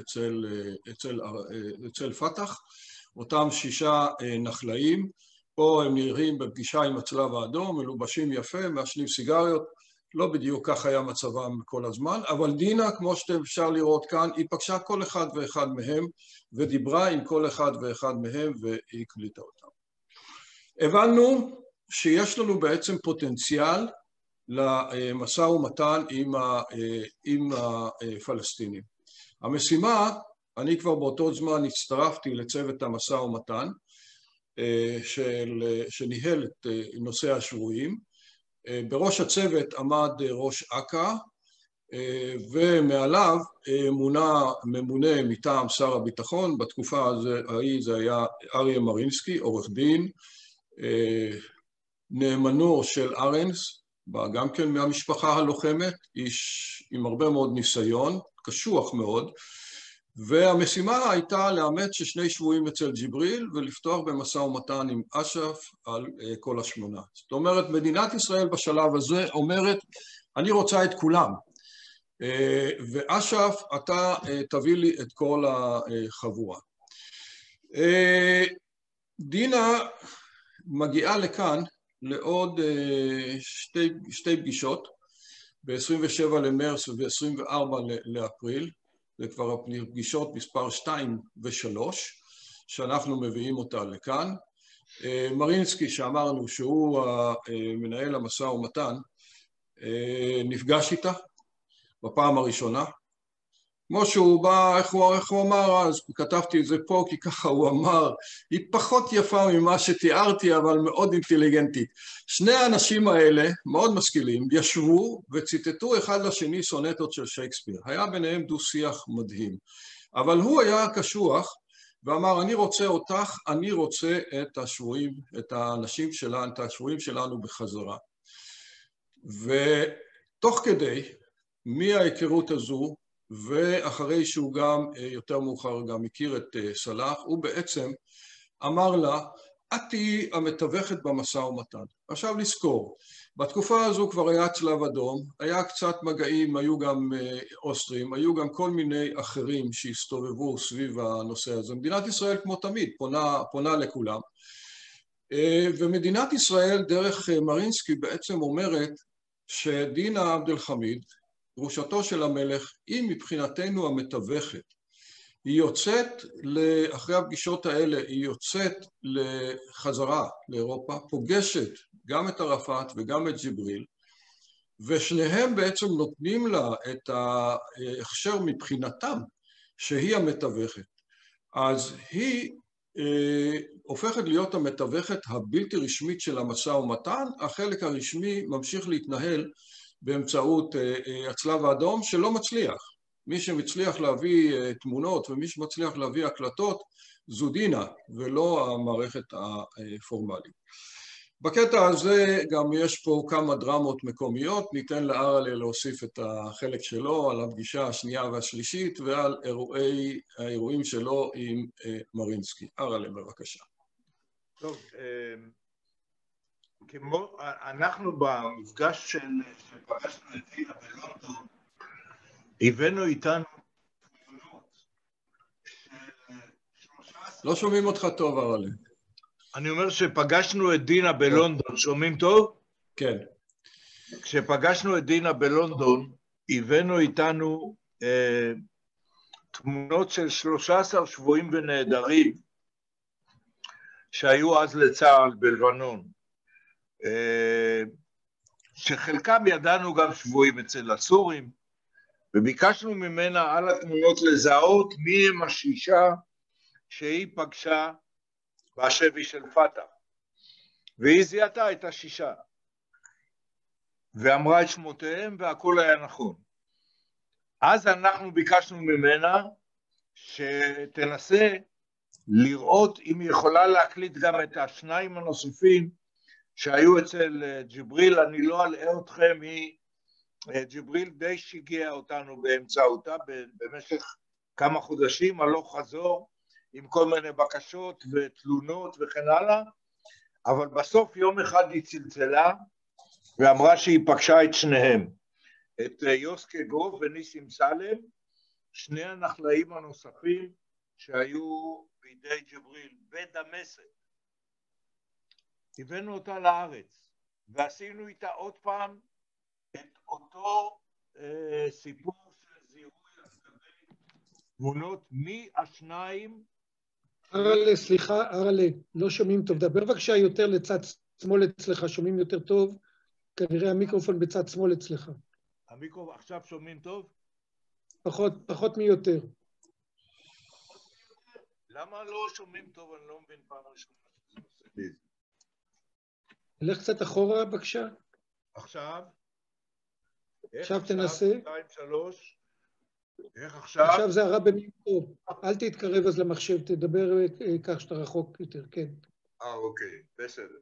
אצל פתח, אותם 6 נחלאים, פה הם נראים בפגישה עם הצלב האדום, מלובשים יפה, מעשנים סיגריות, לא בדיוק כך היה מצבם כל הזמן, אבל דינה, כמו שאפשר לראות כאן, היא פגשה כל אחד ואחד מהם, ודיברה עם כל אחד ואחד מהם, והיא הקליטה אותם. הבנו שיש לנו בעצם פוטנציאל למשא ומתן עם הפלסטינים. המשימה, אני כבר באותו זמן הצטרפתי לצוות המשא ומתן, שניהל את נושא השבויים. בראש הצוות עמד ראש אכ"א, ומעליו ממונה מטעם שר הביטחון, בתקופה ההיא זה היה אריה מרינסקי, עורך דין, נאמנו של ארנס, גם כן מהמשפחה הלוחמת, איש עם הרבה מאוד ניסיון, קשוח מאוד, והמשימה הייתה לאמץ 2 שבויים אצל ג'יבריל ולפתוח במשא ומתן עם אש"ף על כל 8. זאת אומרת, מדינת ישראל בשלב הזה אומרת, אני רוצה את כולם. ואש"ף, אתה תביא לי את כל החבורה. דינה מגיעה לכאן לעוד שתי פגישות, ב-27 למרס וב-24 לאפריל, זה כבר הפגישות מספר 2 ו-3, שאנחנו מביאים אותה לכאן. מרינסקי, שאמרנו שהוא מנהל המשא ומתן, נפגש איתה בפעם הראשונה. כמו שהוא בא, איך הוא אמר אז, כתבתי את זה פה כי ככה הוא אמר, היא פחות יפה ממה שתיארתי אבל מאוד אינטליגנטית. שני האנשים האלה, מאוד משכילים, ישבו וציטטו אחד לשני סונטות של שייקספיר. היה ביניהם דו שיח מדהים. אבל הוא היה קשוח ואמר, אני רוצה אותך, אני רוצה את השבויים, את האנשים שלנו, את השבויים שלנו בחזרה. ותוך כדי, מההיכרות הזו, ואחרי שהוא גם יותר מאוחר גם הכיר את סלאח, הוא בעצם אמר לה, את תהיי המתווכת במשא ומתן. עכשיו לזכור, בתקופה הזו כבר היה צלב אדום, היה קצת מגעים, היו גם אוסטרים, היו גם כל מיני אחרים שהסתובבו סביב הנושא הזה. מדינת ישראל כמו תמיד פונה לכולם. ומדינת ישראל דרך מרינסקי בעצם אומרת שדינה עבד אל חמיד, גרושתו של המלך, היא מבחינתנו המתווכת. היא יוצאת, אחרי הפגישות האלה, היא יוצאת לחזרה לאירופה, פוגשת גם את ערפאת וגם את ג'יבריל, ושניהם בעצם נותנים לה את ההכשר מבחינתם שהיא המתווכת. אז היא הופכת להיות המתווכת הבלתי רשמית של המשא ומתן, החלק הרשמי ממשיך להתנהל באמצעות הצלב האדום שלא מצליח. מי שמצליח להביא תמונות ומי שמצליח להביא הקלטות זו דינה ולא המערכת הפורמלית. בקטע הזה גם יש פה כמה דרמות מקומיות, ניתן לארלה להוסיף את החלק שלו על הפגישה השנייה והשלישית ועל האירועים שלו עם מרינסקי. ארלה בבקשה. טוב, כמו אנחנו במפגש שפגשנו את דינה בלונדון, הבאנו איתנו תמונות של 13... לא שומעים אותך טוב, ארלה. אני אומר שפגשנו את דינה בלונדון, שומעים טוב? כן. כשפגשנו את דינה בלונדון, הבאנו איתנו תמונות של 13 שבויים ונעדרים שהיו אז לצה"ל בלבנון. שחלקם ידענו גם שבויים אצל הסורים, וביקשנו ממנה על התמונות לזהות מי הם השישה שהיא פגשה בשבי של פתח. והיא זיהתה את השישה, ואמרה את שמותיהם והכל היה נכון. אז אנחנו ביקשנו ממנה שתנסה לראות אם היא יכולה להקליט גם את השניים הנוספים שהיו אצל ג'יבריל. אני לא אלאה אתכם, ג'יבריל די שיגע אותנו באמצעותה במשך כמה חודשים, הלוך חזור, עם כל מיני בקשות ותלונות וכן הלאה, אבל בסוף יום אחד היא צלצלה ואמרה שהיא פגשה את שניהם, את יוסקה גוב וניסים סלם, שני הנחלאים הנוספים שהיו בידי ג'יבריל בדמשק. הבאנו אותה לארץ ועשינו איתה עוד פעם את אותו סיפור של זיהוי לגבי תמונות מי השניים. ארלה, סליחה, ארלה, לא שומעים טוב. דבר בבקשה יותר לצד שמאל אצלך, שומעים יותר טוב. כנראה המיקרופון בצד שמאל אצלך. המיקרופון עכשיו שומעים טוב? פחות מיותר. למה לא שומעים טוב? אני לא מבין פעם ראשונה. הלך קצת אחורה בבקשה. עכשיו? עכשיו תנסה. 2, 3. איך עכשיו? עכשיו זה הרע במיוחד. אל תתקרב אז למחשב, תדבר כך שאתה רחוק יותר, כן. אוקיי, בסדר.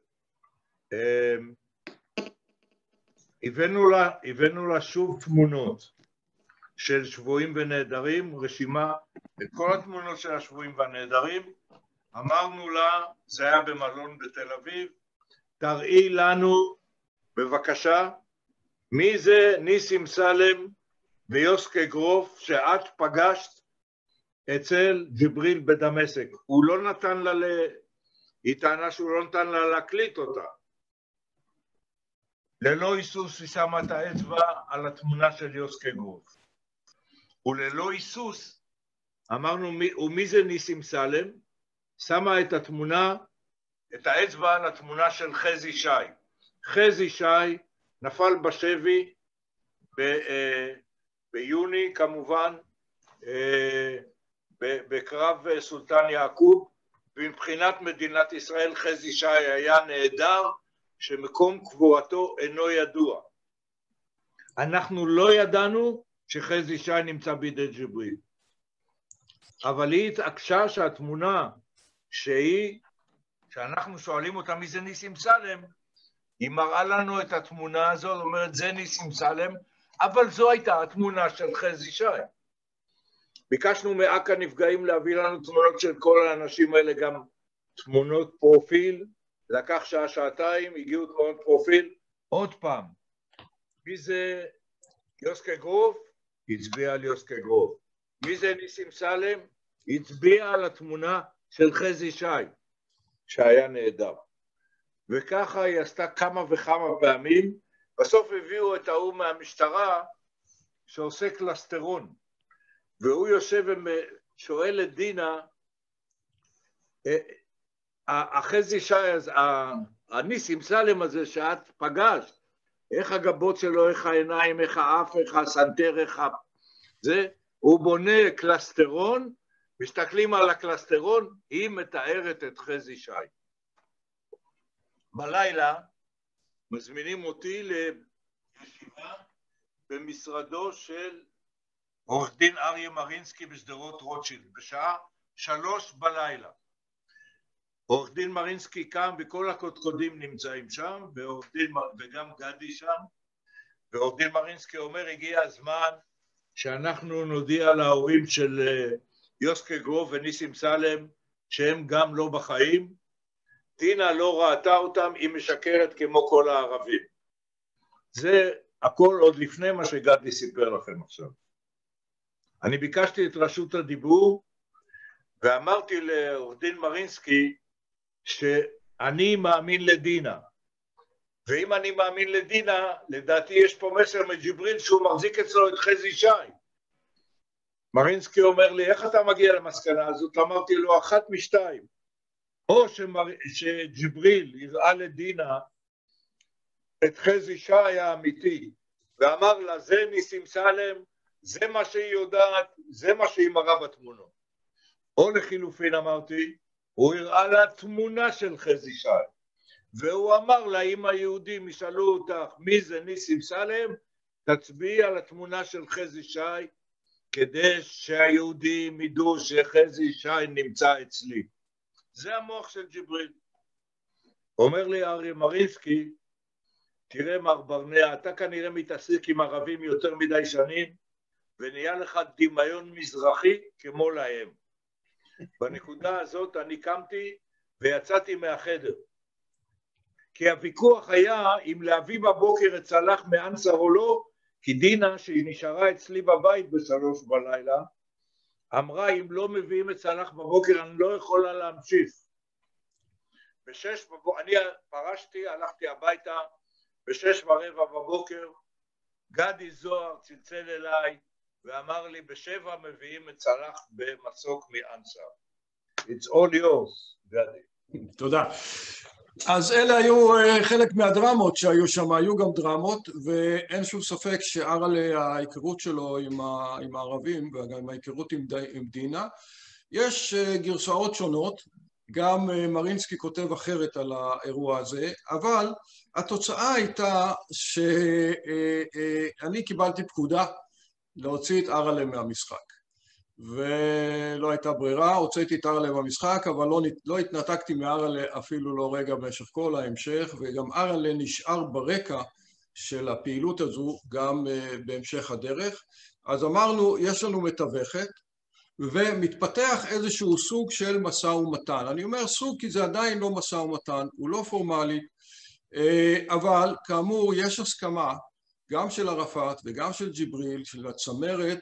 הבאנו לה שוב תמונות של שבויים ונעדרים, רשימה, את כל התמונות של השבויים והנעדרים. אמרנו לה, זה היה במלון בתל אביב, תראי לנו בבקשה מי זה ניסים סלם ויוסקה גרוף שאת פגשת אצל ג'יבריל בדמשק. הוא לא נתן לה, היא טענה שהוא לא נתן לה להקליט אותה. ללא היסוס היא שמה את האצבע על התמונה של יוסקה גרוף. וללא היסוס, אמרנו, ומי זה ניסים סלם? שמה את התמונה, את האצבע על התמונה של חזי שי. חזי שי נפל בשבי ביוני כמובן, בקרב סולטן יעקוב, ומבחינת מדינת ישראל חזי שי היה נהדר, שמקום קבורתו אינו ידוע. אנחנו לא ידענו שחזי שי נמצא בידי ג'יבריל. אבל היא התעקשה שהתמונה שאנחנו שואלים אותה מי זה ניסים סלם, היא מראה לנו את התמונה הזו, זאת אומרת זה ניסים סלם, אבל זו הייתה התמונה של חזי שי. ביקשנו מאק"א נפגעים להביא לנו תמונות של כל האנשים האלה, גם תמונות פרופיל, לקח שעה-שעתיים, הגיעו תמונות פרופיל, עוד פעם, מי זה יוסקה גרוף? הצביע על יוסקה גרוף. מי זה ניסים סלם? הצביע על התמונה של חזי שי, שהיה נהדר. וככה היא עשתה כמה וכמה פעמים, בסוף הביאו את ההוא מהמשטרה שעושה קלסטרון, והוא יושב ושואל את דינה, החזי שי, הניסים סלם הזה שאת פגשת, איך הגבות שלו, איך העיניים, איך האף, איך הסנטר, איך זה, הוא בונה קלסטרון, מסתכלים על הקלסטרון, היא מתארת את חזי שי. בלילה מזמינים אותי לישיבה במשרדו של עורך דין אריה מרינסקי בשדרות רוטשילד, בשעה 3 בלילה. עורך דין מרינסקי קם וכל הקודקודים נמצאים שם, וגם גדי שם, ועורך דין מרינסקי אומר, הגיע הזמן שאנחנו נודיע להורים של יוסקה גרוף וניסים סלם, שהם גם לא בחיים. דינה לא ראתה אותם, היא משקרת כמו כל הערבים. זה הכל עוד לפני מה שגדי סיפר לכם עכשיו. אני ביקשתי את רשות הדיבור, ואמרתי לעורך דין מרינסקי, שאני מאמין לדינה, ואם אני מאמין לדינה, לדעתי יש פה מסר מג'יבריל שהוא מחזיק אצלו את חזי שי. מרינסקי אומר לי, איך אתה מגיע למסקנה הזאת? אמרתי לו, אחת משתיים, או שג'יבריל יראה לדינה את חזי שי האמיתי, ואמר לה, זה ניסים סלם, זה מה שהיא יודעת, זה מה שהיא מראה בתמונות. או לחילופין אמרתי, הוא הראה לה תמונה של חזי שי, והוא אמר לה, אם היהודים ישאלו אותך מי זה ניסים סלם, תצביעי על התמונה של חזי שי, כדי שהיהודים ידעו שחזי שי נמצא אצלי. זה המוח של ג'יבריל. אומר לי אריה מרינסקי, תראה מר ברנע, אתה כנראה מתעסק עם ערבים יותר מדי שנים, ונהיה לך דמיון מזרחי כמו להם. בנקודה הזאת אני קמתי ויצאתי מהחדר. כי הוויכוח היה אם להביא בבוקר את צלח מאנסר או לא, כי דינה שהיא נשארה אצלי בבית ב3 בלילה, אמרה אם לא מביאים את צלח בבוקר אני לא יכולה להמשיך. ב6 בבוקר, אני פרשתי, הלכתי הביתה, ב6:15 בבוקר, גדי זוהר צלצל אליי, ואמר לי, ב7 מביאים את צלח במסוק מאנסר. It's all yours, גדי. תודה. אז אלה היו חלק מהדרמות שהיו שם, היו גם דרמות, ואין שום ספק שארלה, ההיכרות שלו עם הערבים, וגם ההיכרות עם דינה, יש גרסאות שונות, גם מרינסקי כותב אחרת על האירוע הזה, אבל התוצאה הייתה שאני קיבלתי פקודה, להוציא את ארלה מהמשחק. ולא הייתה ברירה, הוצאתי את ארלה מהמשחק, אבל לא התנתקתי מארלה אפילו לא רגע במשך כל ההמשך, וגם ארלה נשאר ברקע של הפעילות הזו גם בהמשך הדרך. אז אמרנו, יש לנו מתווכת, ומתפתח איזשהו סוג של משא ומתן. אני אומר סוג כי זה עדיין לא משא ומתן, הוא לא פורמלי, אבל כאמור יש הסכמה גם של ערפאת וגם של ג'יבריל, של הצמרת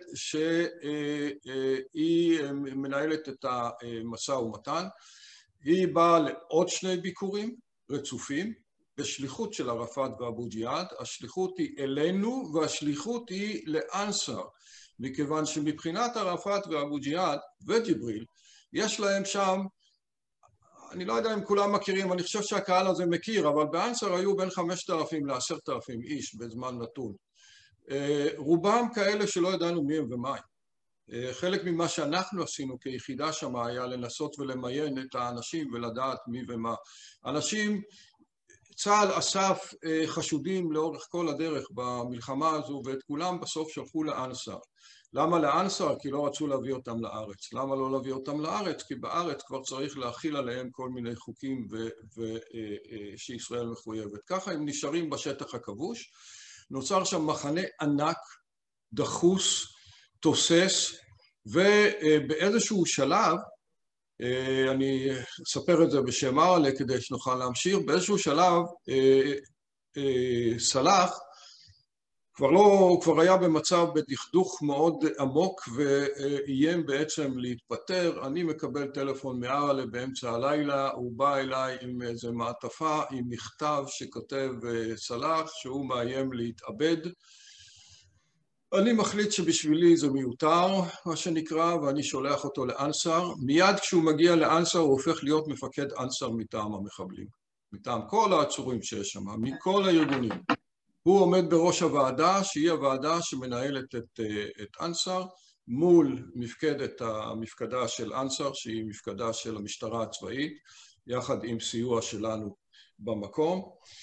שהיא מנהלת את המשא ומתן. היא באה לעוד 2 ביקורים רצופים, בשליחות של ערפאת ואבו ג'יהאד. השליחות היא אלינו והשליחות היא לאנסר, מכיוון שמבחינת ערפאת ואבו ג'יהאד וג'יבריל, יש להם שם, אני לא יודע אם כולם מכירים, אני חושב שהקהל הזה מכיר, אבל באנסר היו בין 5,000 ל10,000 איש בזמן נתון. רובם כאלה שלא ידענו מי הם ומה הם. חלק ממה שאנחנו עשינו כיחידה שם היה לנסות ולמיין את האנשים ולדעת מי ומה. אנשים, צה"ל אסף חשודים לאורך כל הדרך במלחמה הזו, ואת כולם בסוף שלחו לאנסר. למה לאנסר? כי לא רצו להביא אותם לארץ. למה לא להביא אותם לארץ? כי בארץ כבר צריך להכיל עליהם כל מיני חוקים שישראל מחויבת. ככה הם נשארים בשטח הכבוש. נוצר שם מחנה ענק, דחוס, תוסס, ובאיזשהו שלב, אני אספר את זה בשם ארלה כדי שנוכל להמשיך, באיזשהו שלב סלאח כבר היה במצב בדכדוך מאוד עמוק ואיים בעצם להתפטר. אני מקבל טלפון מארלה באמצע הלילה, הוא בא אליי עם איזו מעטפה עם מכתב שכותב סלאח שהוא מאיים להתאבד. אני מחליט שבשבילי זה מיותר, מה שנקרא, ואני שולח אותו לאנסר. מיד כשהוא מגיע לאנסר הוא הופך להיות מפקד אנסר מטעם המחבלים, מטעם כל העצורים שיש שם, מכל הארגונים. הוא עומד בראש הוועדה, שהיא הוועדה שמנהלת את אנסר, מול המפקדה של אנסר, שהיא מפקדה של המשטרה הצבאית, יחד עם סיוע שלנו במקום.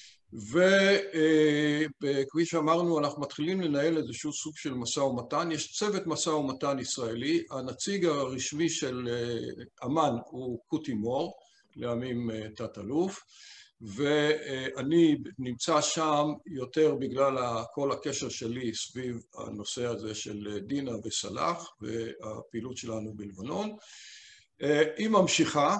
וכפי שאמרנו, אנחנו מתחילים לנהל איזשהו סוג של משא ומתן. יש צוות משא ומתן ישראלי, הנציג הרשמי של אמן הוא קוטי מור, לימים תת-אלוף, ואני נמצא שם יותר בגלל כל הקשר שלי סביב הנושא הזה של דינה וסלאח והפעילות שלנו בלבנון. היא ממשיכה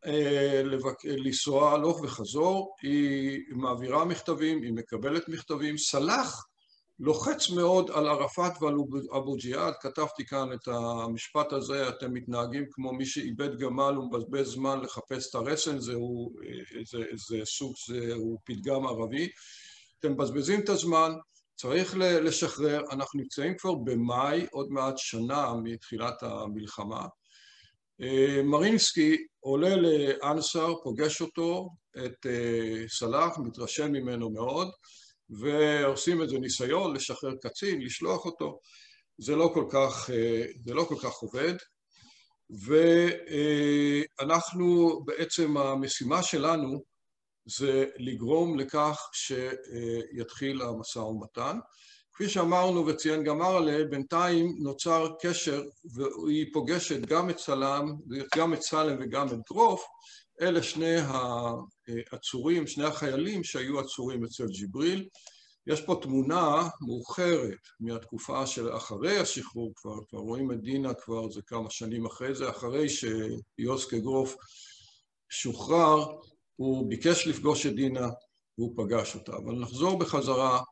לנסוע הלוך וחזור, היא מעבירה מכתבים, היא מקבלת מכתבים. סלאח לוחץ מאוד על ערפאת ועל אבו ג'יהאד, כתבתי כאן את המשפט הזה, אתם מתנהגים כמו מי שאיבד גמל ומבזבז זמן לחפש את הרסן, זהו פתגם ערבי, אתם מבזבזים את הזמן, צריך לשחרר. אנחנו נמצאים כבר במאי, עוד מעט שנה מתחילת המלחמה. מרינסקי עולה לאנסר, פוגש אותו, את סלאח, מתרשם ממנו מאוד, ועושים איזה ניסיון לשחרר קצין, לשלוח אותו. זה לא כל כך עובד, ואנחנו בעצם המשימה שלנו זה לגרום לכך שיתחיל המשא ומתן. כפי שאמרנו וציין גם ארלה, בינתיים נוצר קשר והיא פוגשת גם את סלם וגם את דרוף, אלה שני העצורים, שני החיילים שהיו עצורים אצל ג'יבריל. יש פה תמונה מאוחרת מהתקופה של אחרי השחרור, כבר רואים את דינה כבר זה כמה שנים אחרי זה, אחרי שיוסק אגרוף שוחרר, הוא ביקש לפגוש את דינה והוא פגש אותה. אבל נחזור בחזרה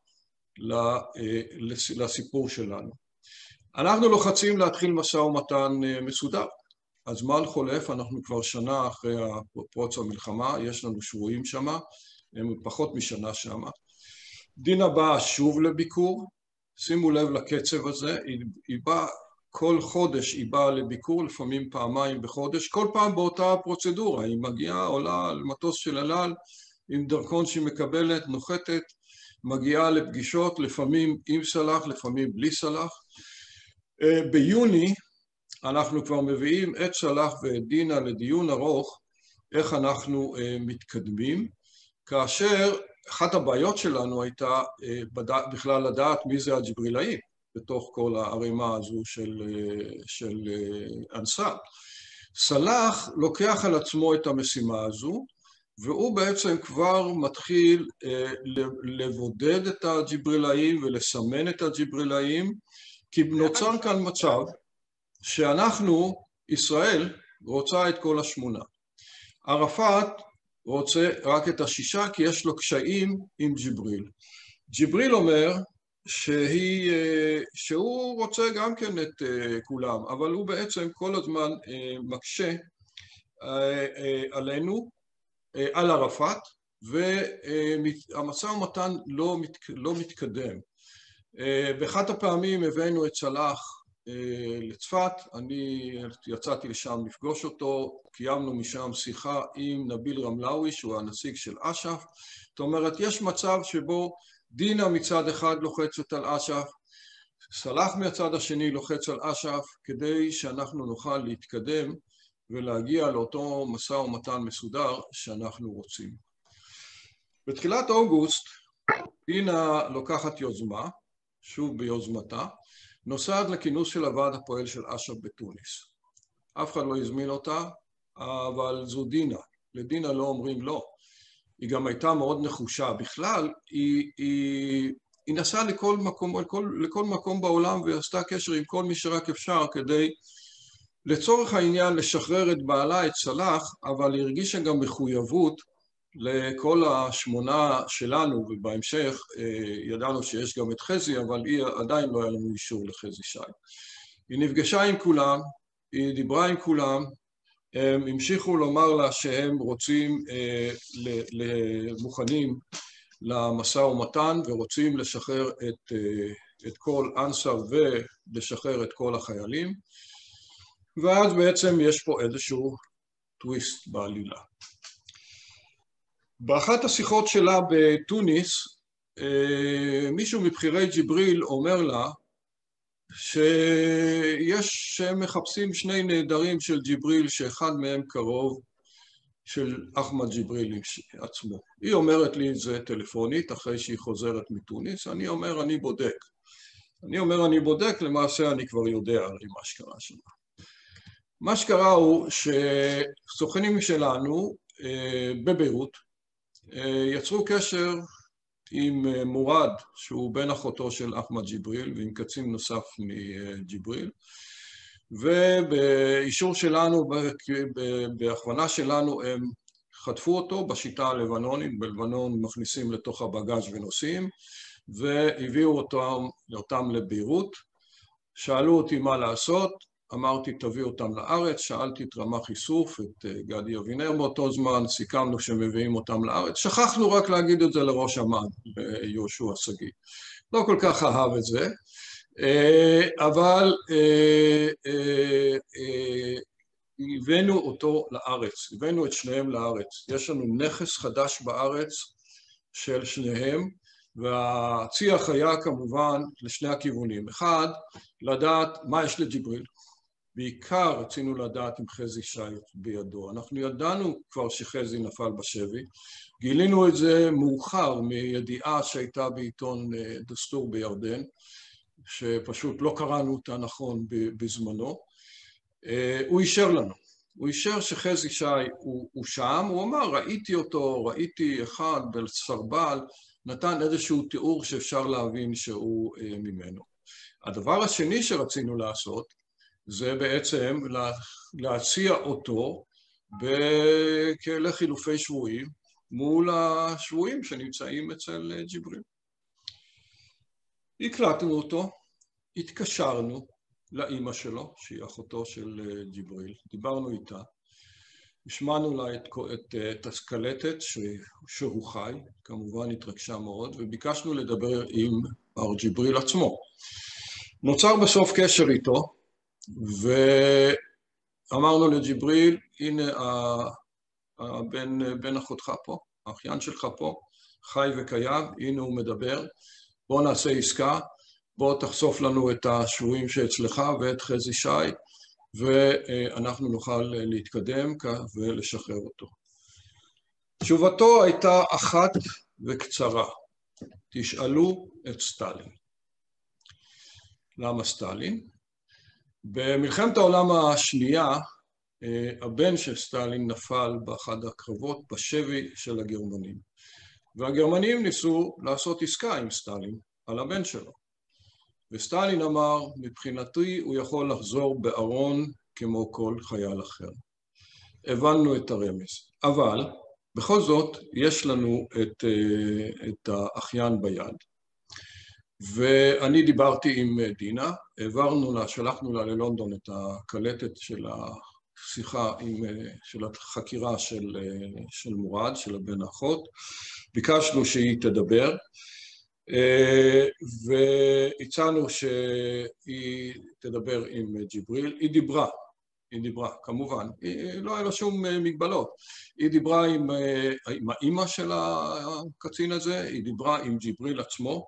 לסיפור שלנו. אנחנו לוחצים להתחיל משא ומתן מסודר. הזמן חולף, אנחנו כבר שנה אחרי פרוץ המלחמה, יש לנו שבויים שם, הם פחות משנה שם. דינה באה שוב לביקור, שימו לב לקצב הזה, היא באה כל חודש, היא באה לביקור, לפעמים פעמיים בחודש, כל פעם באותה פרוצדורה, היא מגיעה, עולה על מטוס של אל על, עם דרכון שהיא מקבלת, נוחתת, מגיעה לפגישות, לפעמים עם סלאח, לפעמים בלי סלאח. ביוני אנחנו כבר מביאים את סלאח ואת דינה לדיון ארוך, איך אנחנו מתקדמים, כאשר אחת הבעיות שלנו הייתה בכלל לדעת מי זה הג'יברילאים, בתוך כל הערימה הזו של אנסר. סלאח לוקח על עצמו את המשימה הזו, והוא בעצם כבר מתחיל לבודד את הג'יברילאים ולסמן את הג'יברילאים, כי נוצר כאן מצב שאנחנו, ישראל, רוצה את כל 8. ערפאת רוצה רק את 6, כי יש לו קשיים עם ג'יבריל. ג'יבריל אומר, שהוא רוצה גם כן את כולם, אבל הוא בעצם כל הזמן מקשה עלינו, על ערפאת, והמשא ומתן לא מתקדם. באחת הפעמים הבאנו את סלאח לצפת, אני יצאתי לשם לפגוש אותו, קיימנו משם שיחה עם נביל רמלאוי, שהוא הנציג של אש"ף. זאת אומרת, יש מצב שבו דינה מצד אחד לוחצת על אש"ף, סלאח מהצד השני לוחץ על אש"ף, כדי שאנחנו נוכל להתקדם ולהגיע לאותו משא ומתן מסודר שאנחנו רוצים. בתחילת אוגוסט, דינה לוקחת יוזמה, שוב ביוזמתה, נוסעת לכינוס של הוועד הפועל של אש"ף בתוניס. אף אחד לא הזמין אותה, אבל זו דינה. לדינה לא אומרים לא. היא גם הייתה מאוד נחושה. בכלל, היא נסעה לכל מקום בעולם ועשתה קשר עם כל מי שרק אפשר כדי, לצורך העניין, לשחרר את בעלה, את סלאח, אבל היא הרגישה גם מחויבות לכל השמונה שלנו, ובהמשך ידענו שיש גם את חזי, אבל עדיין לא היה לנו אישור לחזי שי. היא נפגשה עם כולם, היא דיברה עם כולם, הם המשיכו לומר לה שהם רוצים מוכנים למשא ומתן ורוצים לשחרר את כל אנסר ולשחרר את כל החיילים, ואז בעצם יש פה איזשהו טוויסט בעלילה. באחת השיחות שלה בתוניס, מישהו מבחירי ג'יבריל אומר לה שהם מחפשים שני נעדרים של ג'יבריל, שאחד מהם קרוב של אחמד ג'יבריל עצמו. היא אומרת לי את זה טלפונית אחרי שהיא חוזרת מתוניס, אני אומר אני בודק, למעשה אני כבר יודע הרי מה שקרה שם. מה שקרה הוא שסוכנים שלנו בביירות יצרו קשר עם מורד, שהוא בן אחותו של אחמד ג'יבריל, ועם קצין נוסף מג'יבריל, ובאישור שלנו, בהכוונה שלנו, הם חטפו אותו בשיטה הלבנונית, בלבנון מכניסים לתוך הבגאז' ונוסעים, והביאו אותם לביירות. שאלו אותי מה לעשות, אמרתי תביא אותם לארץ, שאלתי את רמ"ח איסוף, את גדי אבינר באותו זמן, סיכמנו שמביאים אותם לארץ, שכחנו רק להגיד את זה לראש אמ"ן, יהושע שגיא. לא כל כך אהב את זה, אבל הבאנו אותו לארץ, הבאנו את שניהם לארץ. יש לנו נכס חדש בארץ של שניהם, והצי"ח היה כמובן לשני הכיוונים. אחד, לדעת מה יש לג'יבריל. בעיקר רצינו לדעת אם חזי שי בידו. אנחנו ידענו כבר שחזי נפל בשבי. גילינו את זה מאוחר מידיעה שהייתה בעיתון דסטור בירדן, שפשוט לא קראנו אותה נכון בזמנו. הוא אישר לנו. הוא אישר שחזי שי הוא שם, הוא אמר, ראיתי אחד בסרבל, נתן איזשהו תיאור שאפשר להבין שהוא ממנו. הדבר השני שרצינו לעשות, זה בעצם להציע אותו לחילופי שבויים מול השבויים שנמצאים אצל ג'יבריל. הקלטנו אותו, התקשרנו לאמא שלו, שהיא אחותו של ג'יבריל, דיברנו איתה, השמענו לה את הקלטת שהוא חי, כמובן התרגשה מאוד, וביקשנו לדבר עם מר ג'יבריל עצמו. נוצר בסוף קשר איתו, ואמרנו לג'יבריל, הנה בן אחותך פה, האחיין שלך פה, חי וקיים, הנה הוא מדבר, בוא נעשה עסקה, בוא תחשוף לנו את השבויים שאצלך ואת חזי שי, ואנחנו נוכל להתקדם ולשחרר אותו. תשובתו הייתה אחת וקצרה, תשאלו את סטלין. למה סטלין? במלחמת העולם השנייה, הבן של סטלין נפל באחד הקרבות בשבי של הגרמנים. והגרמנים ניסו לעשות עסקה עם סטלין על הבן שלו. וסטלין אמר, מבחינתי הוא יכול לחזור בארון כמו כל חייל אחר. הבנו את הרמז. אבל בכל זאת יש לנו את האחיין ביד. ואני דיברתי עם דינה, שלחנו לה ללונדון את הקלטת של השיחה, של החקירה של מורד, של הבן האחות, ביקשנו שהיא תדבר, והצענו שהיא תדבר עם ג'יבריל. היא דיברה, כמובן, לא היה לה שום מגבלות. היא דיברה עם האמא של הקצין הזה, היא דיברה עם ג'יבריל עצמו,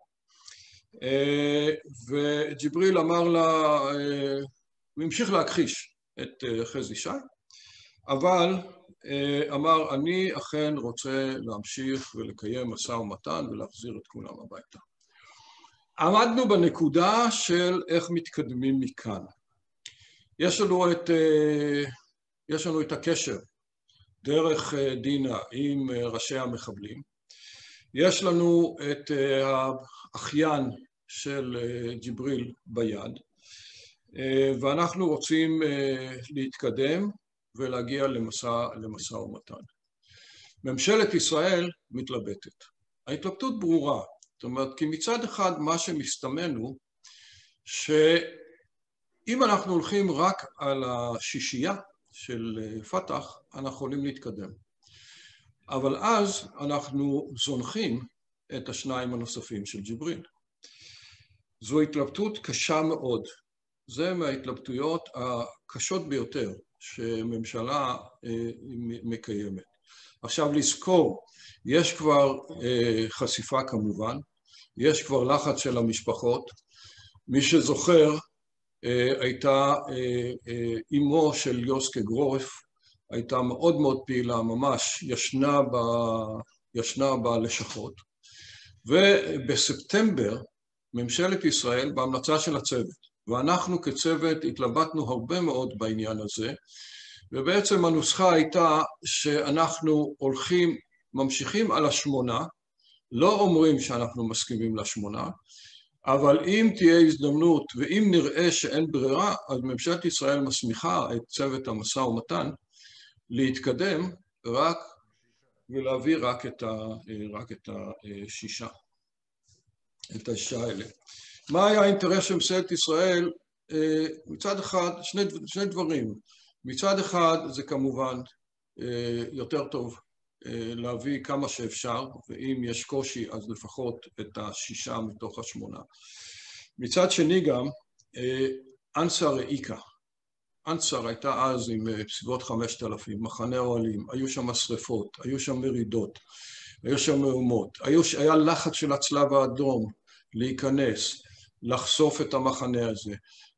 וג'יבריל אמר לה, הוא המשיך להכחיש את חזי שי, אבל אמר, אני אכן רוצה להמשיך ולקיים משא ומתן ולהחזיר את כולם הביתה. עמדנו בנקודה של איך מתקדמים מכאן. יש לנו את הקשר דרך דינה עם ראשי המחבלים. יש לנו את האחיין של ג'יבריל ביד, ואנחנו רוצים להתקדם ולהגיע למשא ומתן. ממשלת ישראל מתלבטת. ההתלבטות ברורה. זאת אומרת, כי מצד אחד מה שמסתמן הוא שאם אנחנו הולכים רק על השישייה של פתח, אנחנו יכולים להתקדם. אבל אז אנחנו זונחים את השניים הנוספים של ג'יבריל. זו התלבטות קשה מאוד. זה מההתלבטויות הקשות ביותר שממשלה מקיימת. עכשיו לזכור, יש כבר חשיפה כמובן, יש כבר לחץ של המשפחות. מי שזוכר, הייתה אמו של יוסקה גרוף, הייתה מאוד מאוד פעילה, ממש ישנה בלשכות. ובספטמבר ממשלת ישראל בהמלצה של הצוות, ואנחנו כצוות התלבטנו הרבה מאוד בעניין הזה, ובעצם הנוסחה הייתה שאנחנו ממשיכים על 8, לא אומרים שאנחנו מסכימים ל8, אבל אם תהיה הזדמנות ואם נראה שאין ברירה, אז ממשלת ישראל מסמיכה את צוות המשא ומתן להתקדם ולהביא רק את השישה האלה. מה היה האינטרס של ממשלת ישראל? מצד אחד, שני דברים. מצד אחד זה כמובן יותר טוב להביא כמה שאפשר, ואם יש קושי אז לפחות את השישה מתוך 8. מצד שני גם, אנסר העיקה. אנסר הייתה אז עם בסביבות 5,000, מחנה אוהלים, היו שם שריפות, היו שם מרידות, היו שם מהומות, היה לחץ של הצלב האדום להיכנס, לחשוף את המחנה הזה.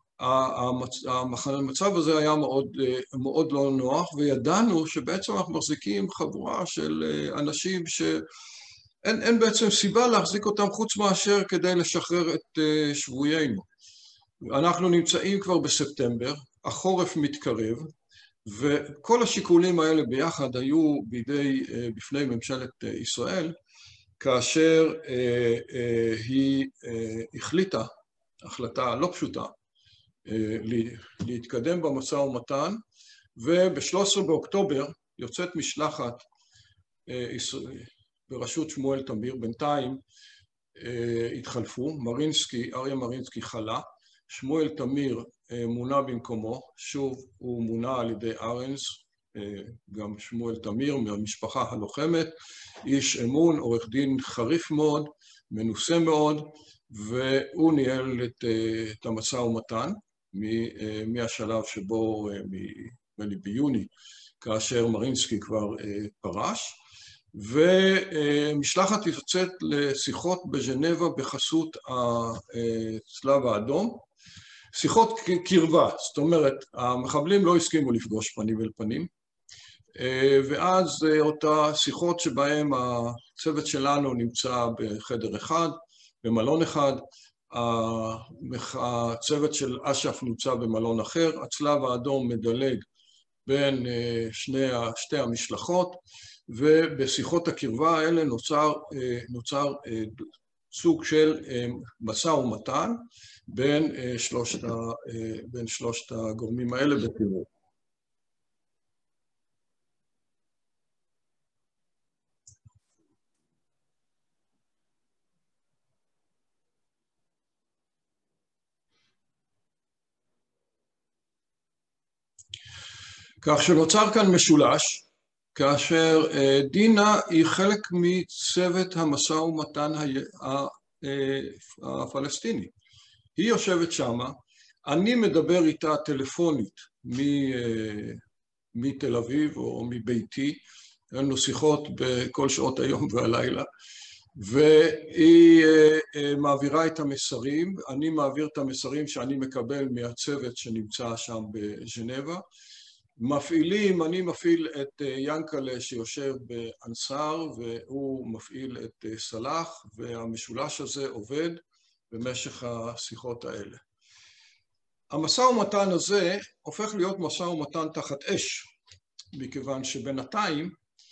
המצב הזה היה מאוד לא נוח, וידענו שבעצם אנחנו מחזיקים חבורה של אנשים שאין בעצם סיבה להחזיק אותם חוץ מאשר כדי לשחרר את שבויינו. אנחנו נמצאים כבר בספטמבר, החורף מתקרב, וכל השיקולים האלה ביחד היו בפני ממשלת ישראל, כאשר היא החליטה, החלטה לא פשוטה, להתקדם במשא ומתן, וב-13 באוקטובר יוצאת משלחת בראשות שמואל תמיר, בינתיים התחלפו, אריה מרינסקי חלה, שמואל תמיר מונה במקומו, שוב הוא מונה על ידי ארנס, גם שמואל תמיר מהמשפחה הלוחמת, איש אמון, עורך דין חריף מאוד, מנוסה מאוד, והוא ניהל את המשא ומתן מהשלב שבו, ביוני, כאשר מרינסקי כבר פרש, ומשלחת יוצאת לשיחות בז'נבה בחסות הצלב האדום, שיחות קרבה, זאת אומרת, המחבלים לא הסכימו לפגוש פנים אל פנים, ואז אותה שיחות שבהם הצוות שלנו נמצא בחדר אחד, במלון אחד, הצוות של אש"ף נמצא במלון אחר, הצלב האדום מדלג בין שתי המשלחות, ובשיחות הקרבה האלה נוצר סוג של משא ומתן בין שלושת הגורמים האלה בתיאור. כך שנוצר כאן משולש, כאשר דינה היא חלק מצוות המשא ומתן הפלסטיני. היא יושבת שמה, אני מדבר איתה טלפונית מתל אביב או מביתי, אין לנו שיחות בכל שעות היום והלילה, והיא מעבירה את המסרים, אני מעביר את המסרים שאני מקבל מהצוות שנמצא שם בז'נבה, אני מפעיל את ינקלה שיושב באנסר, והוא מפעיל את סלאח, והמשולש הזה עובד במשך השיחות האלה. המשא ומתן הזה הופך להיות משא ומתן תחת אש, מכיוון שבינתיים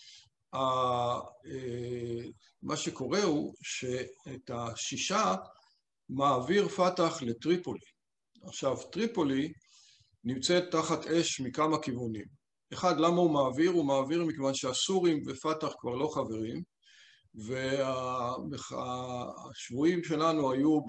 מה שקורה הוא שאת השישה מעביר פתח לטריפולי. עכשיו, טריפולי נמצאת תחת אש מכמה כיוונים. אחד, למה הוא מעביר? הוא מעביר מכיוון שהסורים ופתח כבר לא חברים, והשבויים שלנו היו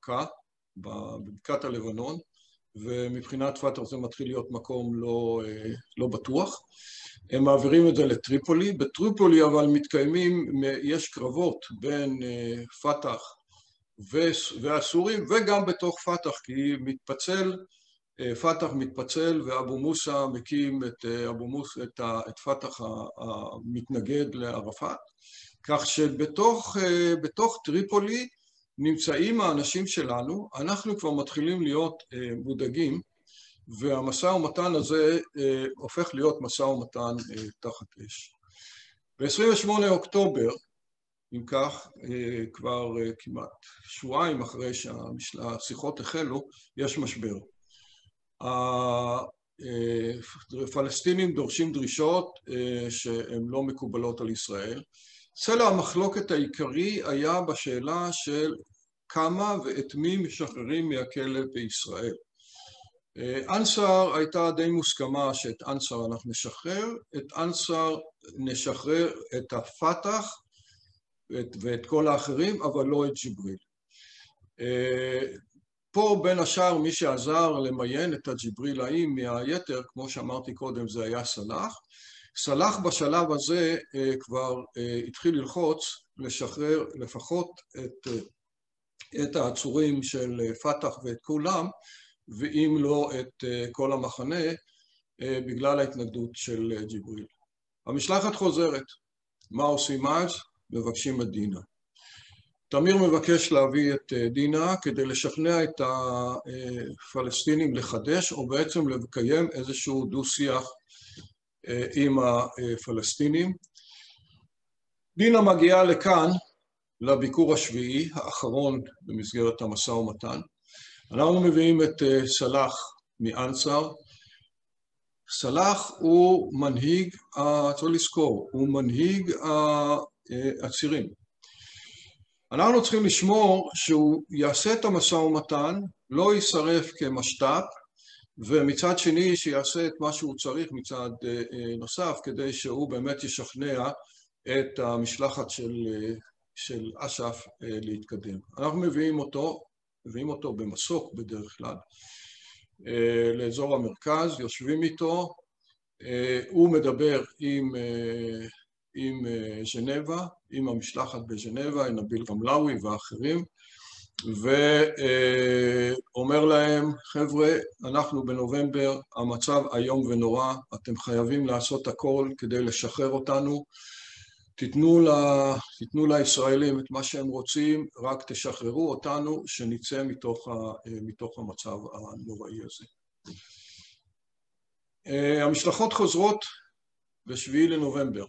בבקעת הלבנון, ומבחינת פתח זה מתחיל להיות מקום לא בטוח. הם מעבירים את זה לטריפולי. בטריפולי אבל יש קרבות בין פתח והסורים, וגם בתוך פתח, כי פתח מתפצל ואבו מוסא מקים את פתח המתנגד לערפאת, כך שבתוך טריפולי נמצאים האנשים שלנו, אנחנו כבר מתחילים להיות מודאגים, והמשא ומתן הזה הופך להיות משא ומתן תחת אש. ב-28 אוקטובר, אם כך, כבר כמעט שבועיים אחרי שהשיחות החלו, יש משבר. הפלסטינים דורשים דרישות שהן לא מקובלות על ישראל. סלע המחלוקת העיקרי היה בשאלה של כמה ואת מי משחררים מהכלא בישראל. אנסר הייתה די מוסכמה שאת אנסר אנחנו נשחרר, את אנסר נשחרר את הפתח ואת כל האחרים, אבל לא את ג'יבריל. פה בין השאר מי שעזר למיין את הג'יברילאים מהיתר, כמו שאמרתי קודם, זה היה סלאח. סלאח בשלב הזה כבר התחיל ללחוץ לשחרר לפחות את העצורים של פתח ואת כולם, ואם לא את כל המחנה, בגלל ההתנגדות של ג'יבריל. המשלחת חוזרת. מה עושים אז? מבקשים את דינה. תמיר מבקש להביא את דינה כדי לשכנע את הפלסטינים לחדש, או בעצם לקיים איזשהו דו-שיח עם הפלסטינים. דינה מגיעה לכאן, לביקור השביעי, האחרון במסגרת המשא ומתן. אנחנו מביאים את סלאח מאנסר. סלאח הוא מנהיג, צריך לזכור, הוא מנהיג הצירים. אנחנו צריכים לשמור שהוא יעשה את המשא ומתן, לא יישרף כמשת"פ, ומצד שני שיעשה את מה שהוא צריך מצד נוסף, כדי שהוא באמת ישכנע את המשלחת של אש"ף להתקדם. אנחנו מביאים אותו במסוק בדרך כלל, לאזור המרכז, יושבים איתו, הוא מדבר עם ז'נבה, עם המשלחת בז'נבה, עם נביל רמלאווי ואחרים, ואומר להם, חבר'ה, אנחנו בנובמבר, המצב איום ונורא, אתם חייבים לעשות הכל כדי לשחרר אותנו, תיתנו לישראלים את מה שהם רוצים, רק תשחררו אותנו, שנצא מתוך המצב הנוראי הזה. המשלחות חוזרות ב7 לנובמבר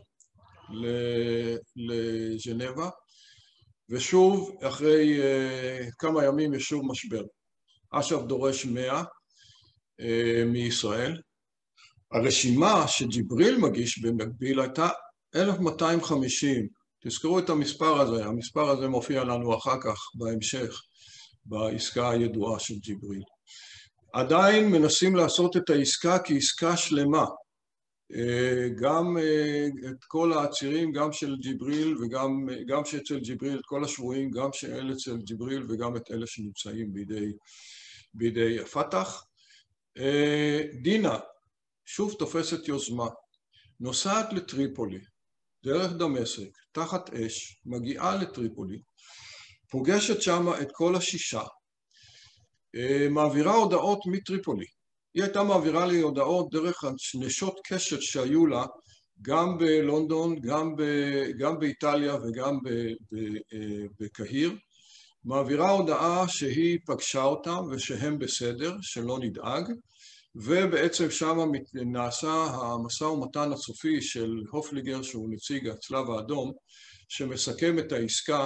לז'נבה, ושוב, אחרי כמה ימים יש שוב משבר. אש"ף דורש 100 מישראל. הרשימה שג'יבריל מגיש במקביל הייתה 1250. תזכרו את המספר הזה, המספר הזה מופיע לנו אחר כך בהמשך, בעסקה הידועה של ג'יבריל. עדיין מנסים לעשות את העסקה כעסקה שלמה. גם את כל העצירים, גם של ג'יבריל וגם שאצל ג'יבריל, את כל השבויים, גם שאלה אצל ג'יבריל וגם את אלה שנמצאים בידי פתח. דינה, שוב תופסת יוזמה, נוסעת לטריפולי, דרך דמשק, תחת אש, מגיעה לטריפולי, פוגשת שם את כל השישה, מעבירה הודעות מטריפולי. היא הייתה מעבירה לי הודעות דרך נשות קשת שהיו לה, גם בלונדון, גם באיטליה וגם בקהיר, מעבירה הודעה שהיא פגשה אותם ושהם בסדר, שלא נדאג, ובעצם שם נעשה המשא ומתן הסופי של הופליגר, שהוא נציג הצלב האדום, שמסכם את העסקה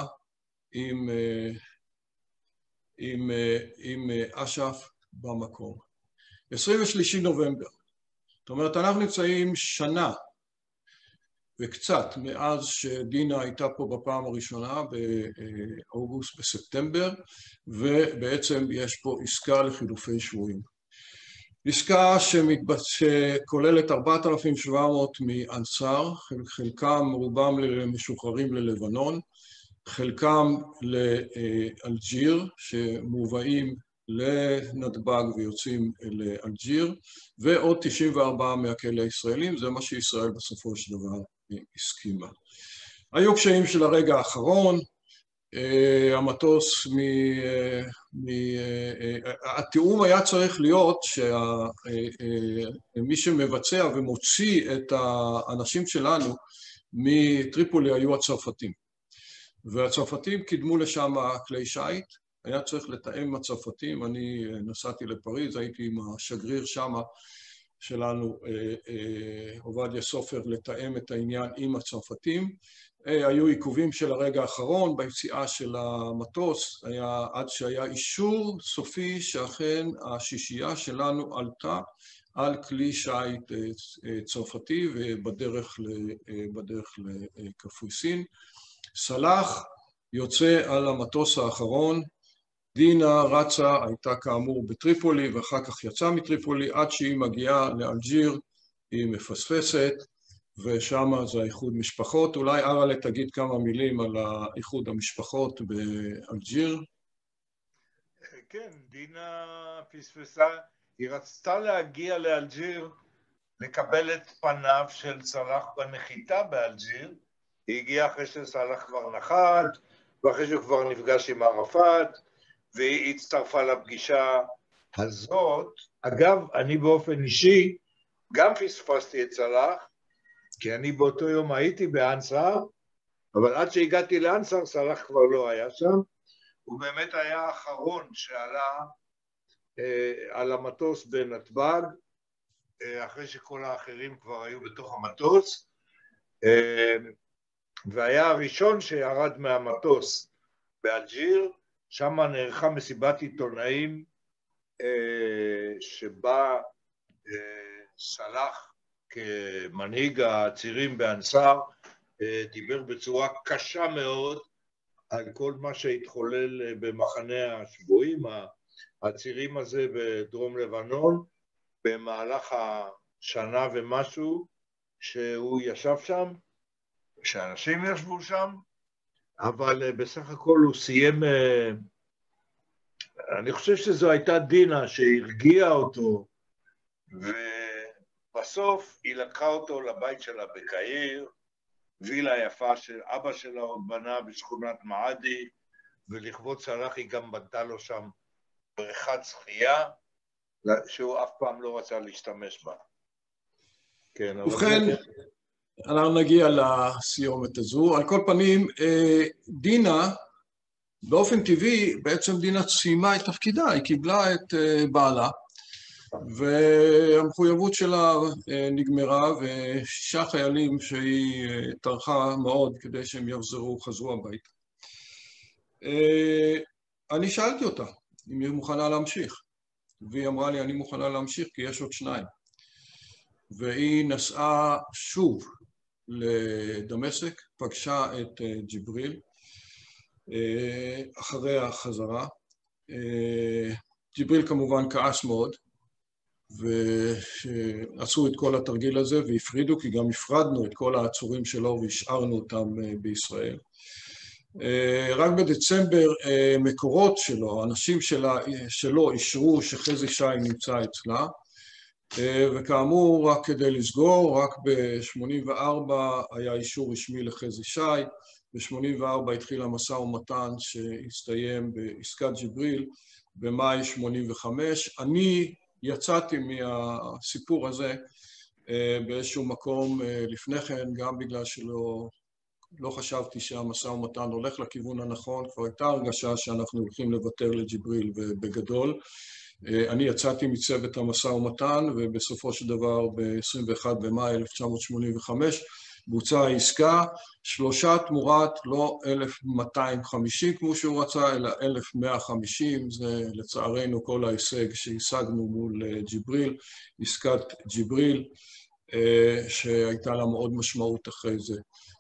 עם אש"ף במקום. 23 נובמבר. זאת אומרת, אנחנו נמצאים שנה וקצת מאז שדינה הייתה פה בפעם הראשונה באוגוסט, בספטמבר, ובעצם יש פה עסקה לחילופי שבויים. עסקה שכוללת 4,700 מאנסר, חלקם רובם משוחררים ללבנון, חלקם לאלג'יר, שמובאים לנתב"ג ויוצאים לאלג'יר, ועוד 94 מהכלא הישראלים, זה מה שישראל בסופו של דבר הסכימה. היו קשיים של הרגע האחרון, המטוס התיאום היה צריך להיות שמי שמבצע ומוציא את האנשים שלנו מטריפולי היו הצרפתים. והצרפתים קידמו לשם כלי שיט, היה צריך לתאם עם הצרפתים, אני נסעתי לפריז, הייתי עם השגריר שמה שלנו, עובדיה סופר, לתאם את העניין עם הצרפתים. היו עיכובים של הרגע האחרון ביציאה של המטוס, עד שהיה אישור סופי שאכן השישייה שלנו עלתה על כלי שיט צרפתי ובדרך לקפריסין. סלאח יוצא על המטוס האחרון, דינה רצה, הייתה כאמור בטריפולי ואחר כך יצאה מטריפולי, עד שהיא מגיעה לאלג'יר, היא מפספסת, ושם זה האיחוד משפחות. אולי אראלה תגיד כמה מילים על האיחוד המשפחות באלג'יר. כן, דינה פספסה, היא רצתה להגיע לאלג'יר, לקבל את פניו של סלאח בנחיתה באלג'יר, היא הגיעה אחרי שסלאח כבר נחת, ואחרי שהוא כבר נפגש עם ערפאת, והיא הצטרפה לפגישה הזאת. אגב, אני באופן אישי גם פספסתי את סלאח, כי אני באותו יום הייתי באנסר, אבל עד שהגעתי לאנסר, סלאח כבר לא היה שם. הוא באמת היה האחרון שעלה על המטוס בנתב"ג, אחרי שכל האחרים כבר היו בתוך המטוס, והיה הראשון שירד מהמטוס באלג'יר, שם נערכה מסיבת עיתונאים שבה סלאח כמנהיג הצירים באנסר דיבר בצורה קשה מאוד על כל מה שהתחולל במחנה השבויים, הצירים הזה בדרום לבנון, במהלך השנה ומשהו שהוא ישב שם, שאנשים ישבו שם, אבל בסך הכל הוא סיים, אני חושב שזו הייתה דינה שהרגיעה אותו, ובסוף היא לקחה אותו לבית שלה בקהיר, וילה יפה שאבא שלה עוד בנה בשכונת מעדי, ולכבוד סלאח היא גם בנתה לו שם בריכת שחייה, שהוא אף פעם לא רצה להשתמש בה. כן, ובכן, אנחנו נגיע לסיומת הזו. על כל פנים, דינה, באופן טבעי, בעצם דינה סיימה את תפקידה, היא קיבלה את בעלה, והמחויבות שלה נגמרה, ושישה חיילים שהיא טרחה מאוד כדי שהם חזרו הביתה. אני שאלתי אותה אם היא מוכנה להמשיך, והיא אמרה לי, אני מוכנה להמשיך כי יש עוד שניים. והיא נסעה שוב לדמשק, פגשה את ג'יבריל אחרי החזרה. ג'יבריל כמובן כעס מאוד, ועשו את כל התרגיל הזה והפרידו, כי גם הפרדנו את כל העצורים שלו והשארנו אותם בישראל. רק בדצמבר מקורות שלו, אנשים שלו אישרו שחזי שי נמצא אצלה, וכאמור, רק כדי לסגור, רק ב-84 היה אישור רשמי לחזי שי, ב-84 התחיל המשא ומתן שהסתיים בעסקת ג'יבריל במאי 85. אני יצאתי מהסיפור הזה באיזשהו מקום לפני כן, גם בגלל שלא חשבתי שהמשא ומתן הולך לכיוון הנכון, כבר הייתה הרגשה שאנחנו הולכים לוותר לג'יבריל ובגדול. אני יצאתי מצוות המשא ומתן, ובסופו של דבר ב-21 במאי 1985 בוצעה העסקה, 3 תמורת לא 1,250 כמו שהוא רצה, אלא 1,150, זה לצערנו כל ההישג שהשגנו מול ג'יבריל, עסקת ג'יבריל, שהייתה לה מאוד משמעות אחרי זה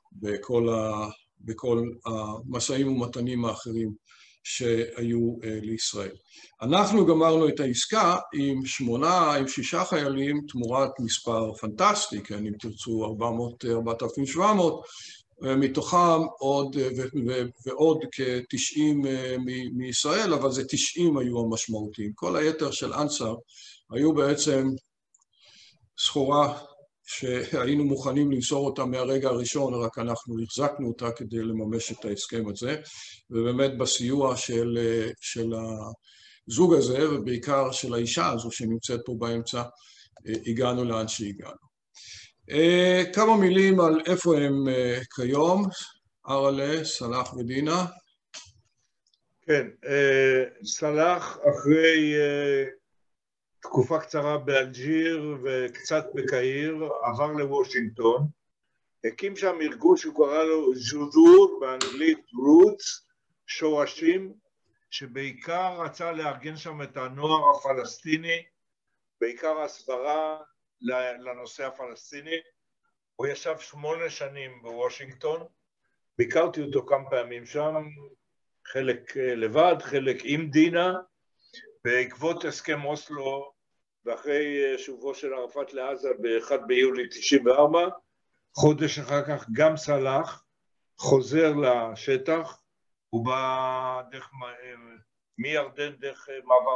בכל המשאים ומתנים האחרים שהיו לישראל. אנחנו גמרנו את העסקה עם 6 חיילים תמורת מספר פנטסטי, כן, אם תרצו 4,700, מתוכם ועוד כ-90 מישראל, אבל זה 90 היו המשמעותיים. כל היתר של אנסאר היו בעצם סחורה שהיינו מוכנים למסור אותה מהרגע הראשון, רק אנחנו החזקנו אותה כדי לממש את ההסכם הזה, ובאמת בסיוע של הזוג הזה, ובעיקר של האישה הזו שנמצאת פה באמצע, הגענו לאן שהגענו. כמה מילים על איפה הם כיום, ארלה, סלאח ודינה. כן, סלאח אחרי תקופה קצרה באלג'יר וקצת בקהיר, עבר לוושינגטון, הקים שם ארגון שהוא קרא לו ז'וזור, באנגלית רוץ, שורשים, שבעיקר רצה לארגן שם את הנוער הפלסטיני, בעיקר הסברה לנושא הפלסטיני. הוא ישב 8 שנים בוושינגטון, ביקרתי אותו כמה פעמים שם, חלק לבד, חלק עם דינה, בעקבות הסכם אוסלו, ואחרי שובו של ערפאת לעזה ב-1 ביולי 94, חודש אחר כך גם סלאח חוזר לשטח, הוא בא מירדן דרך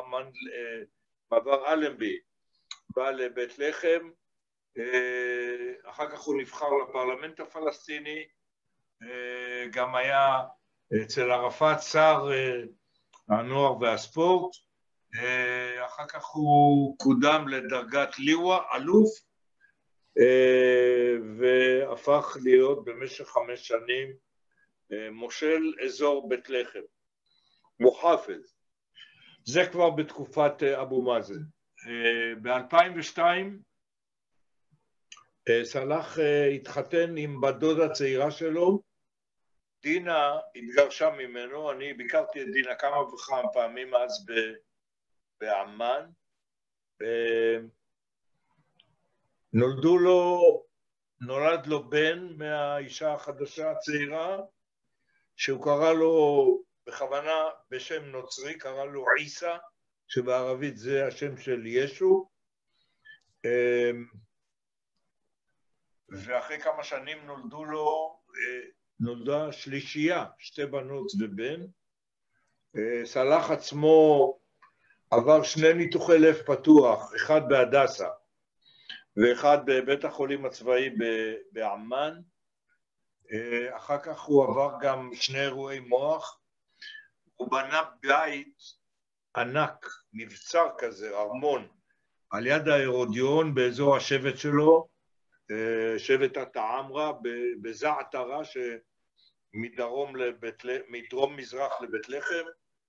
מעבר אלנבי, בא לבית לחם, אחר כך הוא נבחר לפרלמנט הפלסטיני, גם היה אצל ערפאת שר הנוער והספורט, אחר כך הוא קודם לדרגת ליווה, אלוף, והפך להיות במשך 5 שנים מושל אזור בית לחם, מוחפז. זה כבר בתקופת אבו מאזן. ב-2002 סלאח התחתן עם בת דודה צעירה שלו, דינה התגרשה ממנו, אני ביקרתי את דינה כמה וכמה פעמים אז באמן, נולד לו בן מהאישה החדשה הצעירה, שהוא קרא לו בכוונה בשם נוצרי, קרא לו עיסא, שבערבית זה השם של ישו, ואחרי כמה שנים נולדה שלישייה, 2 בנות ובן. סלאח עצמו עבר 2 ניתוחי לב פתוח, אחד בהדסה ואחד בבית החולים הצבאי באמן. אחר כך הוא עבר גם 2 אירועי מוח. הוא בנה בית ענק, מבצר כזה, ארמון, על יד ההרודיון באזור השבט שלו, שבט התעמרה, בזעתרה מדרום מזרח לבית לחם.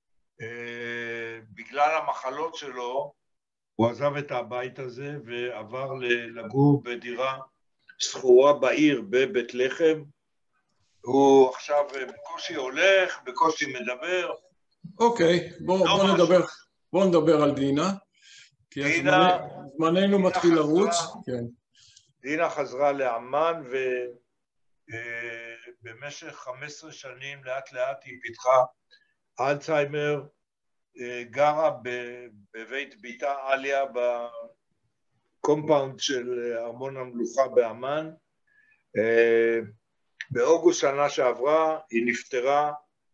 בגלל המחלות שלו הוא עזב את הבית הזה ועבר לגור בדירה שכורה בעיר בבית לחם. הוא עכשיו בקושי הולך, בקושי מדבר. אוקיי, בוא נדבר על דינה, כי זמננו מתחיל לרוץ. דינה חזרה לאמן, ובמשך 15 שנים לאט לאט היא פיתחה אלצהיימר, גרה בבית ביתה אליה בקומפאונד של ארמון המלוכה באמן. באוגוסט שנה שעברה היא נפטרה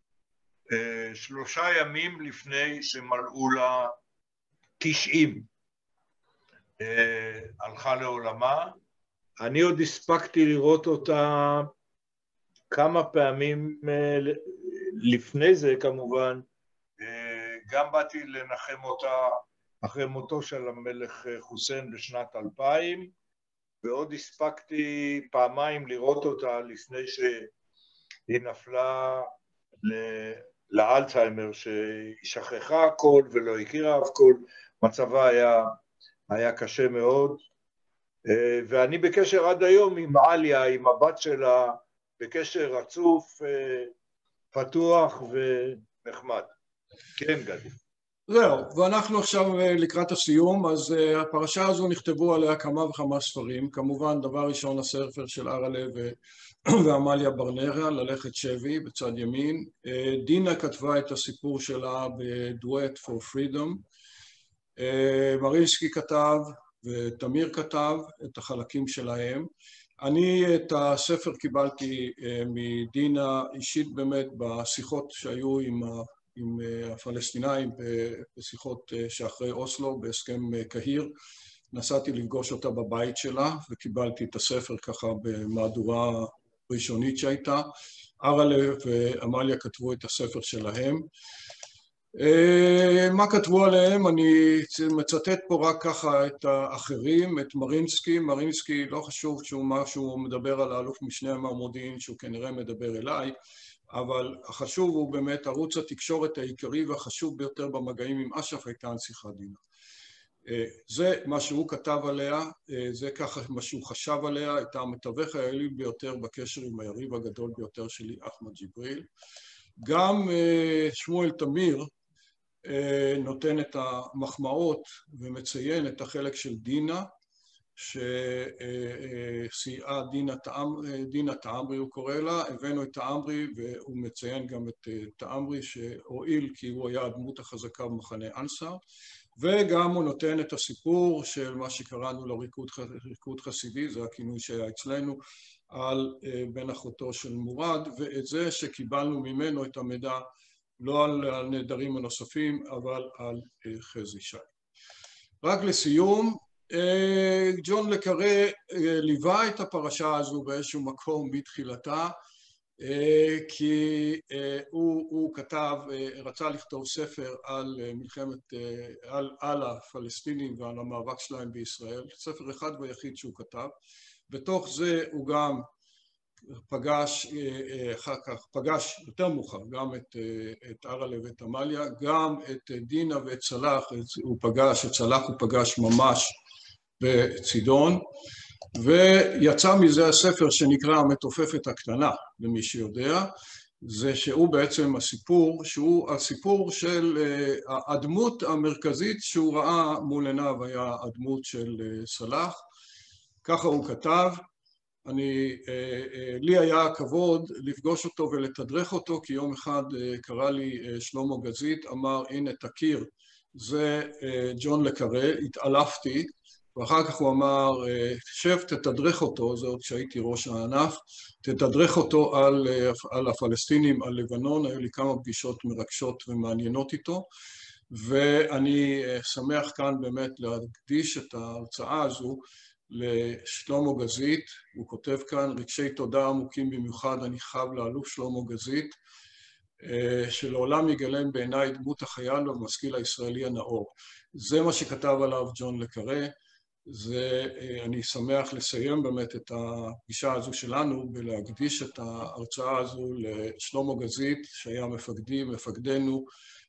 3 ימים לפני שמלאו לה 90. הלכה לעולמה. אני עוד הספקתי לראות אותה כמה פעמים לפני זה כמובן, גם באתי לנחם אותה אחרי מותו של המלך חוסיין בשנת 2000, ועוד הספקתי פעמיים לראות אותה לפני שהיא נפלה לאלצהיימר, שהיא שכחה הכל ולא הכירה אף כל, מצבה היה קשה מאוד, ואני בקשר עד היום עם עליה, עם הבת שלה, בקשר רצוף, פתוח ונחמד. כן, גדי. זהו, ואנחנו עכשיו לקראת הסיום, אז הפרשה הזו נכתבו עליה כמה וכמה ספרים, כמובן דבר ראשון הספר של ארלה ועמליה ברנרה, ללכת שבי בצד ימין, דינה כתבה את הסיפור שלה בדואט for freedom, מרינסקי כתב ותמיר כתב את החלקים שלהם, אני את הספר קיבלתי מדינה אישית באמת בשיחות שהיו עם הפלסטינאים בשיחות שאחרי אוסלו בהסכם קהיר, נסעתי לפגוש אותה בבית שלה וקיבלתי את הספר ככה במהדורה ראשונית שהייתה. ארלה ועמליה כתבו את הספר שלהם. מה כתבו עליהם? אני מצטט פה רק ככה את האחרים, את מרינסקי. מרינסקי לא חשוב שהוא מדבר על האלוף משנה מהמודיעין שהוא כנראה מדבר אליי, אבל החשוב הוא באמת ערוץ התקשורת העיקרי והחשוב ביותר במגעים עם אש"ף הייתה הנסיכה דינה. זה מה שהוא כתב עליה, זה ככה מה שהוא חשב עליה, הייתה המתווך היעיל ביותר בקשר עם היריב הגדול ביותר שלי, אחמד ג'יבריל. גם שמואל תמיר נותן את המחמאות ומציין את החלק של דינה, שסייעה דינה תעמרי הוא קורא לה, הבאנו את תעמרי והוא מציין גם את תעמרי שהועיל כי הוא היה הדמות החזקה במחנה אנסר, וגם הוא נותן את הסיפור של מה שקראנו לו ריקוד חסידי, זה הכינוי שהיה אצלנו, על בן אחותו של מורד, ואת זה שקיבלנו ממנו את המידע לא על הנעדרים הנוספים אבל על חזי שי. רק לסיום, ג'ון לקארה ליווה את הפרשה הזו באיזשהו מקום בתחילתה, כי הוא כתב, רצה לכתוב ספר על מלחמת, על הפלסטינים ועל המאבק שלהם בישראל, ספר אחד ויחיד שהוא כתב, בתוך זה הוא גם פגש, אחר כך פגש יותר מאוחר גם את ארלה ואת עמליה, גם את דינה ואת צלח, הוא פגש, את צלח הוא פגש ממש בצידון, ויצא מזה הספר שנקרא המתופפת הקטנה, למי שיודע, זה שהוא בעצם הסיפור, שהוא הסיפור של הדמות המרכזית שהוא ראה מול עיניו היה הדמות של סלאח, ככה הוא כתב, לי היה הכבוד לפגוש אותו ולתדרך אותו, כי יום אחד קרא לי שלמה גזית, אמר הנה תכיר, זה ג'ון לקארה, התעלפתי, ואחר כך הוא אמר, שב תתדרך אותו, זה עוד כשהייתי ראש הענף, תתדרך אותו על הפלסטינים, על לבנון, היו לי כמה פגישות מרגשות ומעניינות איתו, ואני שמח כאן באמת להקדיש את ההרצאה הזו לשלמה גזית, הוא כותב כאן, רגשי תודה עמוקים במיוחד, אני חב לאלוף שלמה גזית, שלעולם יגלם בעיניי דמות החייל והמשכיל הישראלי הנאור. זה מה שכתב עליו ג'ון לקארה, אני שמח לסיים באמת את הפגישה הזו שלנו ולהקדיש את ההרצאה הזו לשלמה גזית, שהיה מפקדנו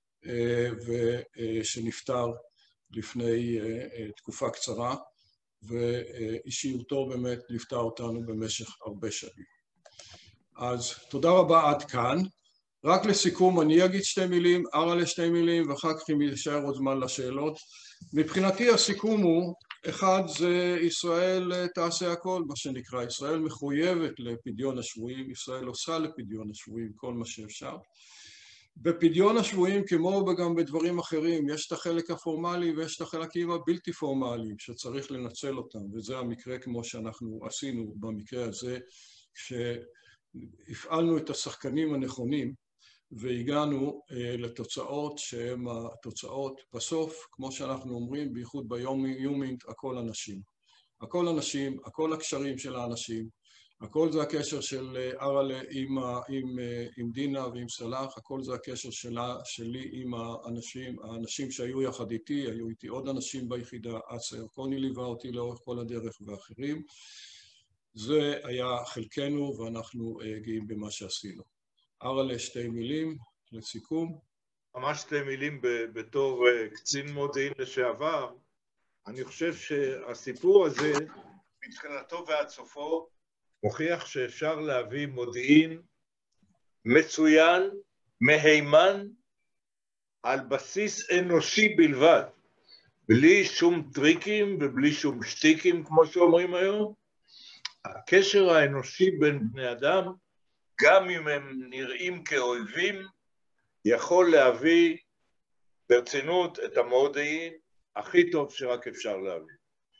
ושנפטר לפני תקופה קצרה, ואישיותו באמת ליוותה אותנו במשך הרבה שנים. אז תודה רבה עד כאן. רק לסיכום אני אגיד שתי מילים, ארלה שתי מילים, ואחר כך אם יישאר עוד זמן לשאלות. מבחינתי הסיכום הוא, אחד זה ישראל תעשה הכל, מה שנקרא, ישראל מחויבת לפדיון השבויים, ישראל עושה לפדיון השבויים כל מה שאפשר. בפדיון השבויים, כמו גם בדברים אחרים, יש את החלק הפורמלי ויש את החלקים הבלתי פורמליים שצריך לנצל אותם, וזה המקרה כמו שאנחנו עשינו במקרה הזה, כשהפעלנו את השחקנים הנכונים, והגענו לתוצאות שהן התוצאות בסוף, כמו שאנחנו אומרים, בייחוד ביומינט, הכל אנשים. הכל אנשים, הכל הקשרים של האנשים, הכל זה הקשר של אראלה עם דינה ועם סלאח, הכל זה הקשר שלי עם האנשים שהיו יחד איתי, היו איתי עוד אנשים ביחידה, אסר קוני ליווה אותי לאורך כל הדרך ואחרים. זה היה חלקנו ואנחנו גאים במה שעשינו. אראלה, 2 מילים לסיכום. ממש 2 מילים בתור קצין מודיעין לשעבר. אני חושב שהסיפור הזה, מתחילתו ועד סופו, מוכיח שאפשר להביא מודיעין מצוין, מהימן, על בסיס אנושי בלבד, בלי שום טריקים ובלי שום שטיקים, כמו שאומרים היום. הקשר האנושי בין בני אדם, גם אם הם נראים כאויבים, יכול להביא ברצינות את המודיעין הכי טוב שרק אפשר להביא.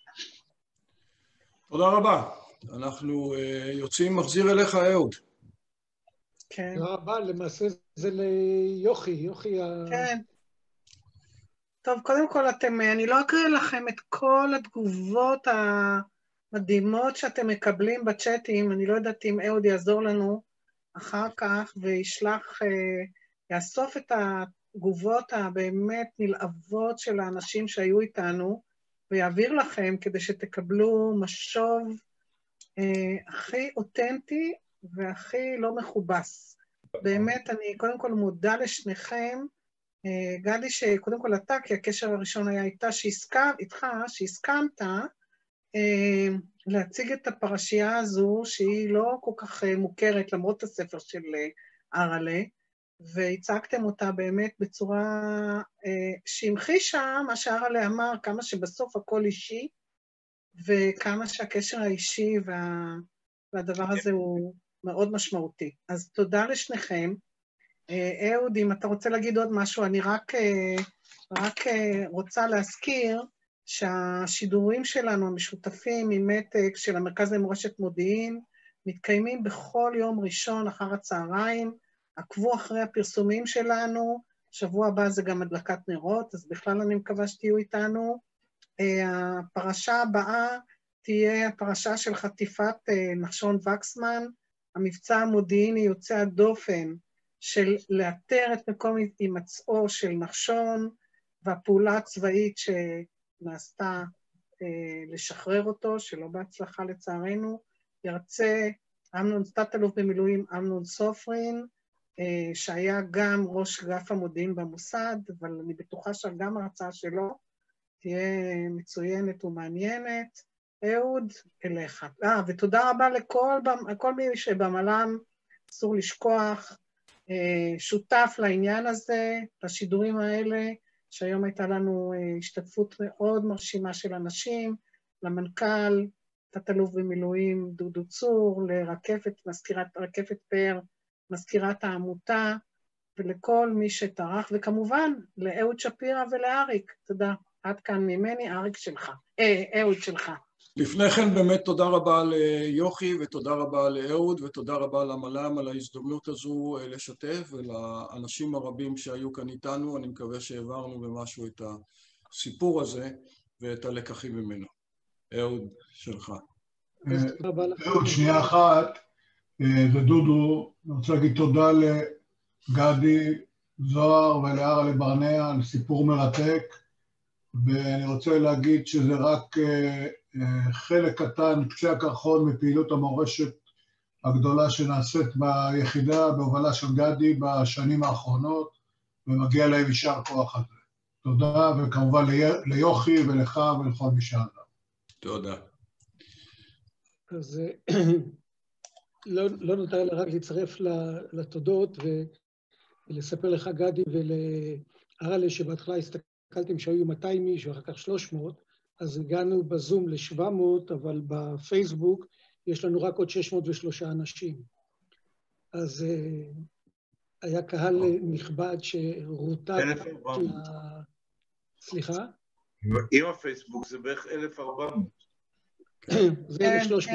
תודה רבה. אנחנו יוצאים, מחזיר אליך, אהוד. כן. תודה רבה, למעשה זה ליוכי, כן. טוב, קודם כל אני לא אקריא לכם את כל התגובות המדהימות שאתם מקבלים בצ'אטים, אני לא יודעת אם אהוד יעזור לנו אחר כך וישלח, יאסוף את התגובות הבאמת נלהבות של האנשים שהיו איתנו, ויעביר לכם כדי שתקבלו משוב הכי אותנטי והכי לא מכובס. באמת, אני קודם כל מודה לשניכם, גדי, שקודם כל אתה, כי הקשר הראשון היה איתך, שהסכמת להציג את הפרשייה הזו, שהיא לא כל כך מוכרת, למרות הספר של אראלה, והצגתם אותה באמת בצורה שהמחישה מה שאראלה אמר, כמה שבסוף הכל אישי, וכמה שהקשר האישי והדבר הזה הוא מאוד משמעותי. אז תודה לשניכם. אהוד, אם אתה רוצה להגיד עוד משהו, אני רק רוצה להזכיר שהשידורים שלנו המשותפים עם מתק של המרכז למורשת מודיעין מתקיימים בכל יום ראשון אחר הצהריים, עקבו אחרי הפרסומים שלנו, שבוע הבא זה גם הדלקת נרות, אז בכלל אני מקווה שתהיו איתנו. הפרשה הבאה תהיה הפרשה של חטיפת נחשון וקסמן, המבצע המודיעיני יוצא הדופן של לאתר את מקום הימצאו של נחשון, והפעולה הצבאית שנעשתה לשחרר אותו, שלא בהצלחה לצערנו, ירצה תת-אלוף במילואים אמנון סופרין, שהיה גם ראש אגף המודיעין במוסד, אבל אני בטוחה שגם ההרצאה שלו תהיה מצוינת ומעניינת. אהוד, אליך. ותודה רבה לכל מי שבמל"ם, אסור לשכוח, שותף לעניין הזה, לשידורים האלה, שהיום הייתה לנו השתתפות מאוד מרשימה של אנשים, למנכ"ל, תת-אלוף במילואים דודו צור, רקפת פאר, מזכירת העמותה, ולכל מי שטרח, וכמובן לאהוד שפירא ולאריק. תודה. עד כאן ממני, אריק שלך. אהוד שלך. לפני כן באמת תודה רבה ליוכי ותודה רבה לאהוד ותודה רבה למל"ם על ההזדמנות הזו לשתף ולאנשים הרבים שהיו כאן איתנו. אני מקווה שהעברנו במשהו את הסיפור הזה ואת הלקחים ממנו. אהוד שלך. אהוד, שנייה אחת, ודודו, אני רוצה להגיד תודה לגדי זוהר ולאראלה ברנע על סיפור מרתק, ואני רוצה להגיד שזה רק חלק קטן, קצה הקרחון מפעילות המורשת הגדולה שנעשית ביחידה בהובלה של גדי בשנים האחרונות, ומגיע להם יישר כוח על זה. תודה, וכמובן ליוכי ולך ולכל מי שעזר. תודה. אז לא נותר אלא רק להצטרף לתודות ולספר לך גדי ולאראלה שבהתחלה הסתכלתם שהיו 200 איש ואחר כך 300, אז הגענו בזום ל-700, אבל בפייסבוק יש לנו רק עוד 603 אנשים. אז היה קהל נכבד שרוטט... 1,400. סליחה? עם הפייסבוק זה בערך 1,400. זה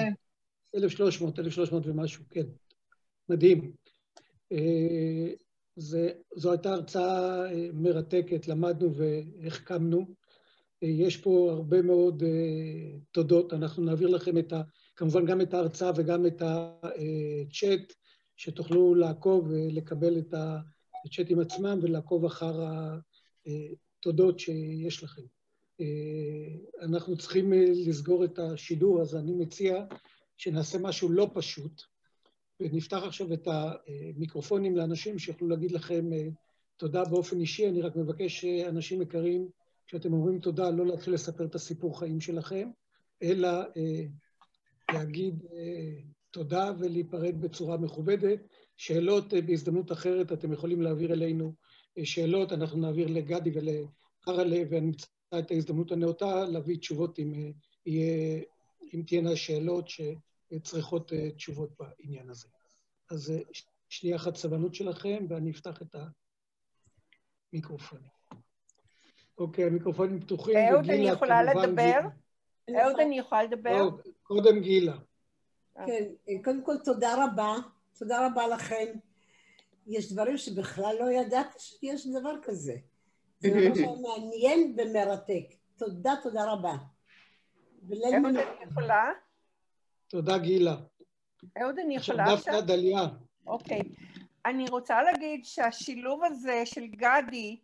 1,300 ומשהו, כן. מדהים. זו הייתה הרצאה מרתקת, למדנו והחכמנו. יש פה הרבה מאוד תודות, אנחנו נעביר לכם כמובן גם את ההרצאה וגם את הצ'אט, שתוכלו לעקוב ולקבל את הצ'אטים עצמם ולעקוב אחר התודות שיש לכם. אנחנו צריכים לסגור את השידור, אז אני מציע שנעשה משהו לא פשוט, ונפתח עכשיו את המיקרופונים לאנשים שיוכלו להגיד לכם תודה באופן אישי. אני רק מבקש אנשים יקרים, כשאתם אומרים תודה, לא להתחיל לספר את הסיפור חיים שלכם, אלא להגיד תודה ולהיפרד בצורה מכובדת. שאלות בהזדמנות אחרת, אתם יכולים להעביר אלינו שאלות, אנחנו נעביר לגדי ולהרלה, ונמצא את ההזדמנות הנאותה להביא תשובות אם תהיינה שאלות שצריכות תשובות בעניין הזה. אז שנייה אחת סבלנות שלכם, ואני אפתח את המיקרופונים. אוקיי, המיקרופונים פתוחים. אהוד, אני יכולה לדבר? אהוד, אני יכולה לדבר? קודם גילה. כן, קודם כל תודה רבה לכם. יש דברים שבכלל לא ידעתי שיש דבר כזה. זה ממש מעניין ומרתק. תודה רבה. אהוד, אני יכולה? תודה גילה. אהוד, אני יכולה עכשיו? דווקא דליה. אוקיי. אני רוצה להגיד שהשילוב הזה של גדי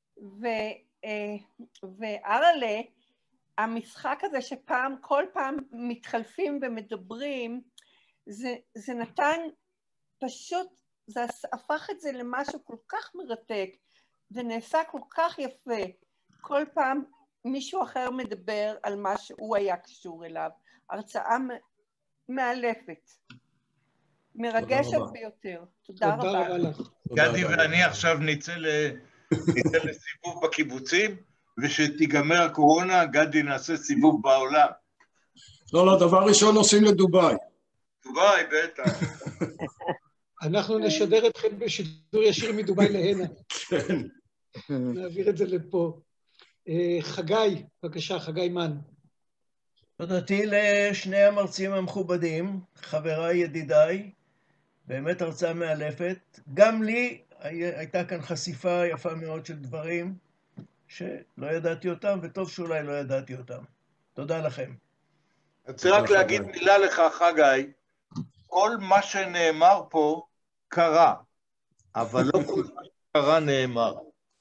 וארלה, המשחק הזה כל פעם מתחלפים ומדברים, זה נתן פשוט, זה הפך את זה למשהו כל כך מרתק, זה נעשה כל כך יפה. כל פעם מישהו אחר מדבר על מה שהוא היה קשור אליו. הרצאה מאלפת. מרגשת ביותר. תודה רבה. גדי ואני עכשיו נצא לסיבוב בקיבוצים, ושתיגמר הקורונה, גדי נעשה סיבוב בעולם. לא, דבר ראשון נוסעים לדוביי. דוביי, בטח. אנחנו נשדר אתכם בשידור ישיר מדוביי להנה. כן. נעביר את זה לפה. חגי, בבקשה, חגי מן. תודתי לשני המרצים המכובדים, חבריי, ידידיי, באמת הרצאה מאלפת. גם לי הייתה כאן חשיפה יפה מאוד של דברים שלא ידעתי אותם, וטוב שאולי לא ידעתי אותם. תודה לכם. רוצה רק להגיד מילה לך, חגי, כל מה שנאמר פה קרה, אבל לא כל מה שקרה נאמר.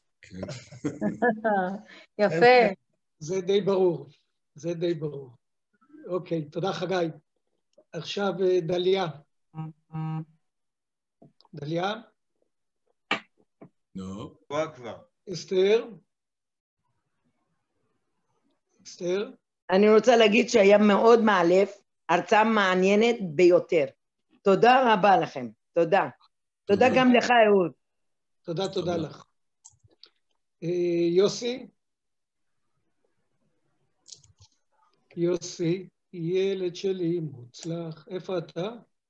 יפה. זה די ברור. אוקיי, תודה חגי. עכשיו דליה. דליה? לא. כבר. אסתר? אני רוצה להגיד שהיה מאוד מאלף, הרצאה מעניינת ביותר. תודה רבה לכם, תודה. תודה גם לך, אהוד. תודה לך. יוסי? יוסי, ילד שלי מוצלח. איפה אתה?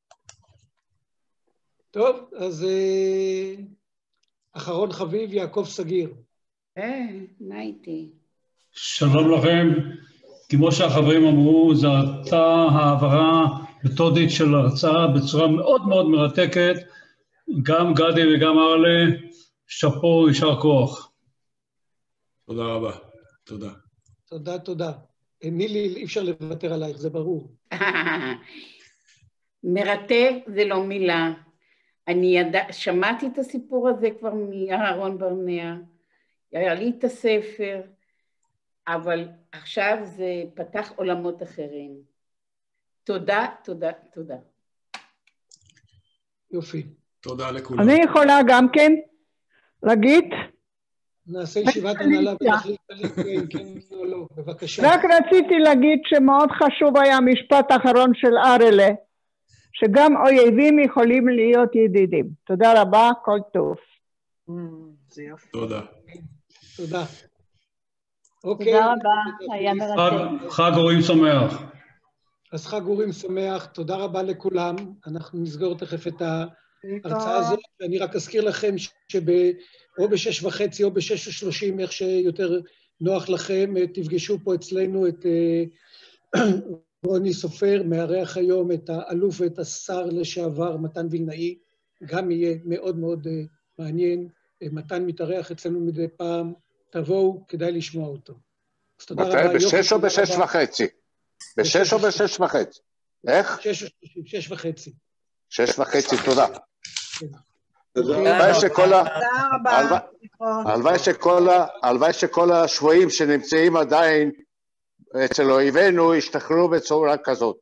טוב, אז אחרון חביב, יעקב סגיר. מה איתי? שלום לכם. כמו שהחברים אמרו, זו הייתה העברה מתודית של הרצאה בצורה מאוד מאוד מרתקת. גם גדי וגם ארלה, שאפו, יישר כוח. תודה רבה. תודה. נילי, אי אפשר לוותר עלייך, זה ברור. מרתק זה לא מילה. אני שמעתי את הסיפור הזה כבר מאהרון ברנע, היה לי את הספר, אבל עכשיו זה פתח עולמות אחרים. תודה. יופי. תודה לכולם. אני יכולה גם כן להגיד? נעשה ישיבת הנהלה ולהחליט כן או לא, בבקשה. רק רציתי להגיד שמאוד חשוב היה המשפט האחרון של ארלה, שגם אויבים יכולים להיות ידידים. תודה רבה, כל טוב. תודה. אוקיי. תודה רבה, היה מרתק. חג אורים שמח. אז חג אורים שמח, תודה רבה לכולם. אנחנו נסגור תכף את ההרצאה הזאת. אני רק אזכיר לכם או ב-6:30 או ב-6:30, איך שיותר נוח לכם, תפגשו פה אצלנו את רוני סופר, מארח היום את האלוף ואת השר לשעבר מתן וילנאי, גם יהיה מאוד מאוד מעניין, מתן מתארח אצלנו מדי פעם, תבואו, כדאי לשמוע אותו. אז תודה רבה. בשש או בשש וחצי? בשש או בשש וחצי? איך? 6:30. 6:30, תודה. הלוואי שכל השבויים שנמצאים עדיין אצל אויבינו ישתחררו בצורה כזאת.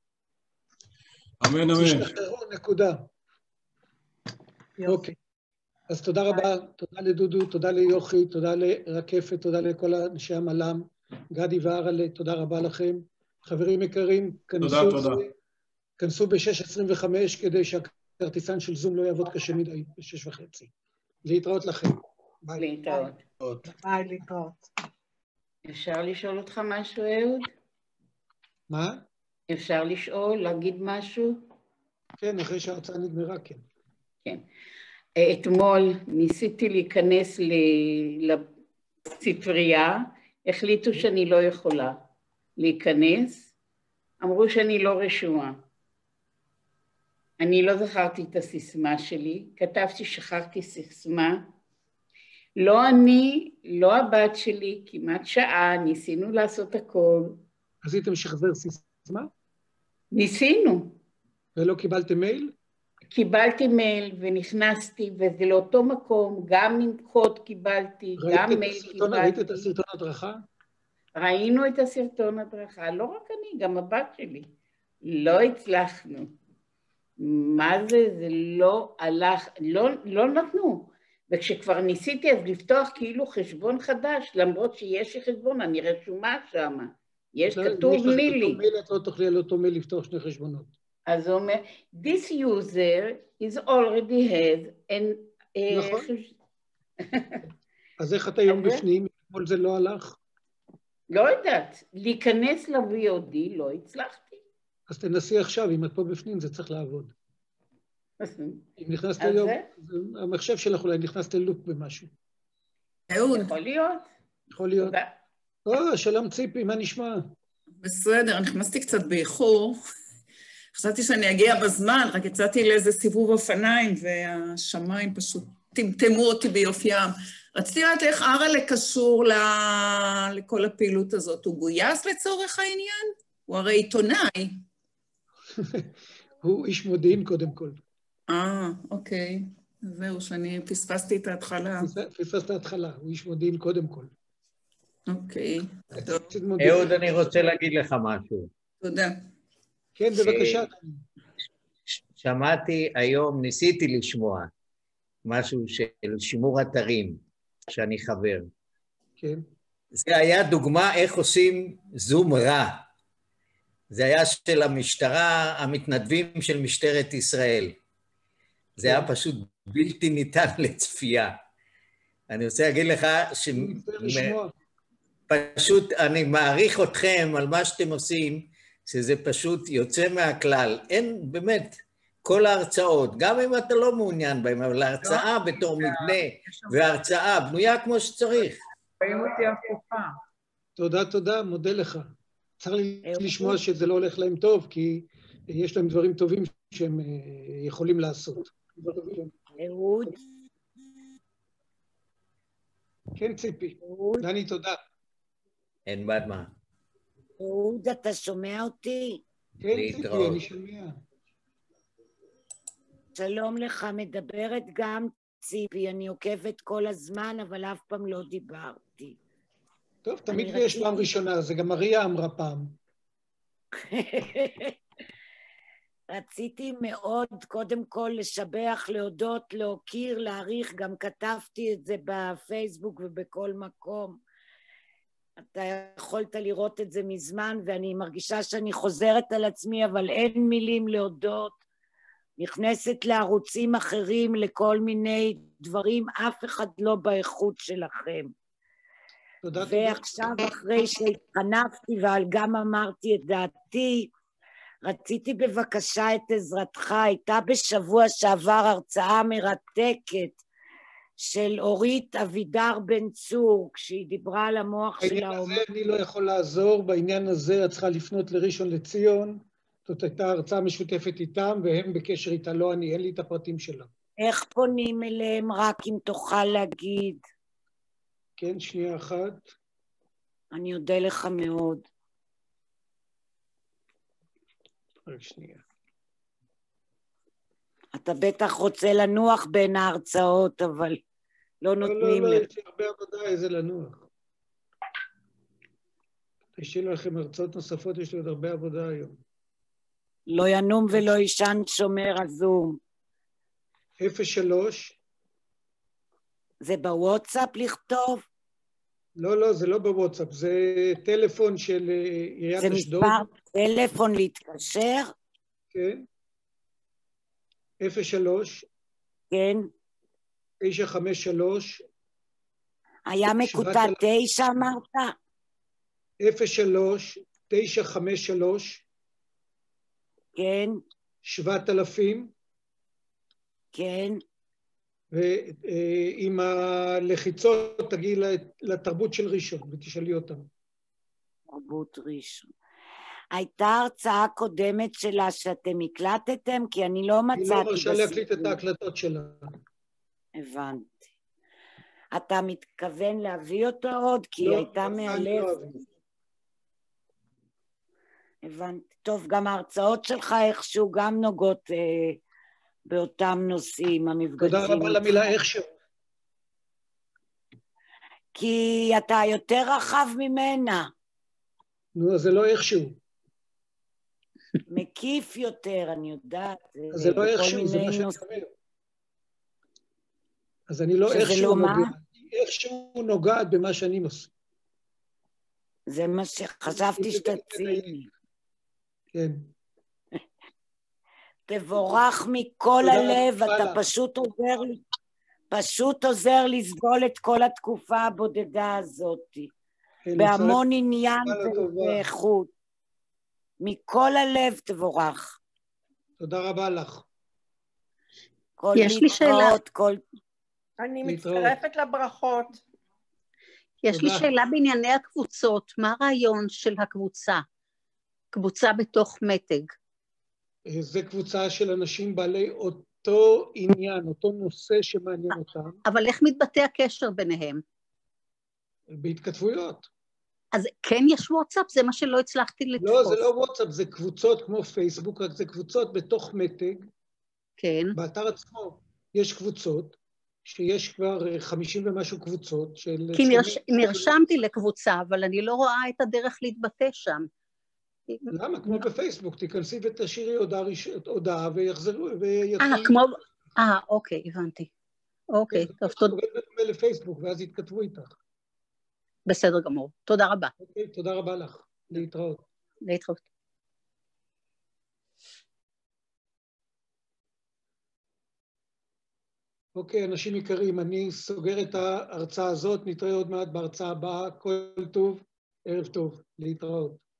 אמן, אמן. תשתחררו, נקודה. אוקיי. אז תודה רבה, תודה לדודו, תודה ליוכי, תודה לרקפת, תודה לכל אנשי המל"ם, גדי והרלה, תודה רבה לכם. חברים יקרים, כנסו ב-6:25 כדי שהכרטיסן של זום לא יעבוד קשה מדי ב-6:30. להתראות לכם. ביי. להתראות. ביי, להתראות. אפשר לשאול אותך משהו, אהוד? מה? אפשר לשאול, להגיד משהו? כן, אחרי שההרצאה נגמרה, כן. כן. אתמול ניסיתי להיכנס לספרייה, החליטו שאני לא יכולה להיכנס, אמרו שאני לא רשומה. אני לא זכרתי את הסיסמה שלי, כתבתי שכחתי סיסמה, לא אני, לא הבת שלי, כמעט שעה, ניסינו לעשות הכל. עשיתם שחזר סיסמה? ניסינו. ולא קיבלתם מייל? קיבלתי מייל ונכנסתי, וזה לאותו מקום, גם עם קוד קיבלתי, גם מייל קיבלתי. ראית את הסרטון הדרכה? ראינו את הסרטון הדרכה, לא רק אני, גם הבת שלי. לא הצלחנו. מה זה? זה לא הלך, לא נתנו. וכשכבר ניסיתי אז לפתוח כאילו חשבון חדש, למרות שיש לי חשבון, אני רשומה שם. יש כתוב מילי. את לא תוכלי על אותו מייל לפתוח שני חשבונות. אז הוא אומר, this user is already had an... נכון. אז איך אתה היום בפנים? כל זה לא הלך? לא יודעת. להיכנס ל-VOD לא הצלחתי. אז תנסי עכשיו, אם את פה בפנים זה צריך לעבוד. אם נכנסת היום, המחשב שלך אולי נכנסת ללופ במשהו. אהוד. יכול להיות. יכול להיות. שלום ציפי, מה נשמע? בסדר, נכנסתי קצת באיחור. חשבתי שאני אגיע בזמן, רק יצאתי לאיזה סיבוב אופניים, והשמיים פשוט טמטמו אותי ביופיים. רציתי לדעת איך ארלה קשור לכל הפעילות הזאת. הוא גויס לצורך העניין? הוא הרי עיתונאי. הוא איש מודיעין קודם כל. אוקיי. זהו, שאני פספסתי את ההתחלה. פספסת ההתחלה, הוא איש מודיעין קודם כל. אוקיי. אהוד, אני רוצה להגיד לך משהו. תודה. כן, בבקשה. שמעתי היום, ניסיתי לשמוע משהו של שימור אתרים, שאני חבר. כן. זה היה דוגמה איך עושים זום רע. זה היה של המשטרה, המתנדבים של משטרת ישראל. זה היה פשוט בלתי ניתן לצפייה. אני רוצה להגיד לך פשוט אני מעריך אתכם על מה שאתם עושים, שזה פשוט יוצא מהכלל. אין, באמת, כל ההרצאות, גם אם אתה לא מעוניין בהם, אבל ההרצאה בתור מבנה, וההרצאה בנויה כמו שצריך. רואים אותי הפוכה. תודה, מודה לך. צריך לי לשמוע שזה לא הולך להם טוב, כי יש להם דברים טובים שהם יכולים לעשות. אהוד. כן, ציפי. דני, תודה. אין בעד מה. אהוד, אתה שומע אותי? כן, ציפי, אני שומע. שלום לך, מדברת גם ציפי, אני עוקבת כל הזמן, אבל אף פעם לא דיברתי. טוב, תמיד יש פעם ראשונה, זה גם מריה אמרה פעם. רציתי מאוד, קודם כל, לשבח, להודות, להוקיר, להעריך, גם כתבתי את זה בפייסבוק ובכל מקום. אתה יכולת לראות את זה מזמן, ואני מרגישה שאני חוזרת על עצמי, אבל אין מילים להודות. נכנסת לערוצים אחרים, לכל מיני דברים, אף אחד לא באיכות שלכם. תודה. ועכשיו, אחרי שהתחנפתי וגם אמרתי את דעתי, רציתי בבקשה את עזרתך. הייתה בשבוע שעבר הרצאה מרתקת של אורית אבידר בן צור, כשהיא דיברה על המוח של האומן. אני לא יכול לעזור, בעניין הזה את צריכה לפנות לראשון לציון, זאת הייתה הרצאה משותפת איתם, והם בקשר איתה, לא אני, אין לי את הפרטים שלה. איך פונים אליהם? רק אם תוכל להגיד. כן, שנייה אחת. אני אודה לך מאוד. רק שנייה. אתה בטח רוצה לנוח בין ההרצאות, אבל לא נותנים לא, לך. יש לי הרבה עבודה, איזה לנוח. יש לכם הרצאות נוספות, יש לי עוד הרבה עבודה היום. לא ינום ולא ישן שומר הזום. 03. זה בוואטסאפ לכתוב? לא, זה לא בוואטסאפ, זה טלפון של עיריית אשדוד. זה מספר טלפון להתקשר? כן. 03. כן. 953. היה מקוטע 9 אמרת? 03, 953. כן. 7,000. כן. ועם הלחיצות תגיעי לתרבות של ראשון ותשאלי אותם. תרבות ראשון. הייתה הרצאה קודמת שלה שאתם הקלטתם? כי אני לא מצאתי היא לא מרשה להקליט את ההקלטות שלה. הבנתי. אתה מתכוון להביא אותו עוד? כי היא הייתה מהלב. הבנתי. טוב, גם ההרצאות שלך איכשהו גם נוגעות באותם נושאים, המפגשים. תודה רבה למילה איכשהו. כי אתה יותר רחב ממנה. נו, זה לא איכשהו. מקיף יותר, אני יודעת. זה לא איכשהו, זה מה שאני אומר. אז אני לא איכשהו נוגע. איכשהו נוגעת במה שאני עושה. זה מה שחשבתי שתציעי. כן. תבורך מכל הלב, אתה פשוט עוזר לסבול את כל התקופה הבודדה הזאת. בהמון עניין ואיכות. מכל הלב תבורך. תודה רבה לך. יש לי שאלה. אני מצטרפת לברכות. יש לי שאלה בענייני הקבוצות. מה הרעיון של הקבוצה? קבוצה בתוך מתג. זה קבוצה של אנשים בעלי אותו עניין, אותו נושא שמעניין אותם. אבל איך מתבטא הקשר ביניהם? בהתכתבויות. אז כן יש וואטסאפ? זה מה שלא הצלחתי לתפוס. לא, זה לא וואטסאפ, זה קבוצות כמו פייסבוק, רק זה קבוצות בתוך מתג. כן. באתר עצמו יש קבוצות, שיש כבר 50 ומשהו קבוצות של... כי נרשמתי לקבוצה, אבל אני לא רואה את הדרך להתבטא שם. למה? כמו בפייסבוק, תיכנסי ותשאירי הודעה ויחזרו, אוקיי, הבנתי. אוקיי, טוב, תודה. זה לפייסבוק, ואז יתכתבו איתך. בסדר גמור. תודה רבה. אוקיי, תודה רבה לך. להתראות. להתראות. אוקיי, אנשים יקרים, אני סוגר את ההרצאה הזאת, נתראה עוד מעט בהרצאה הבאה. כל טוב, ערב טוב, להתראות.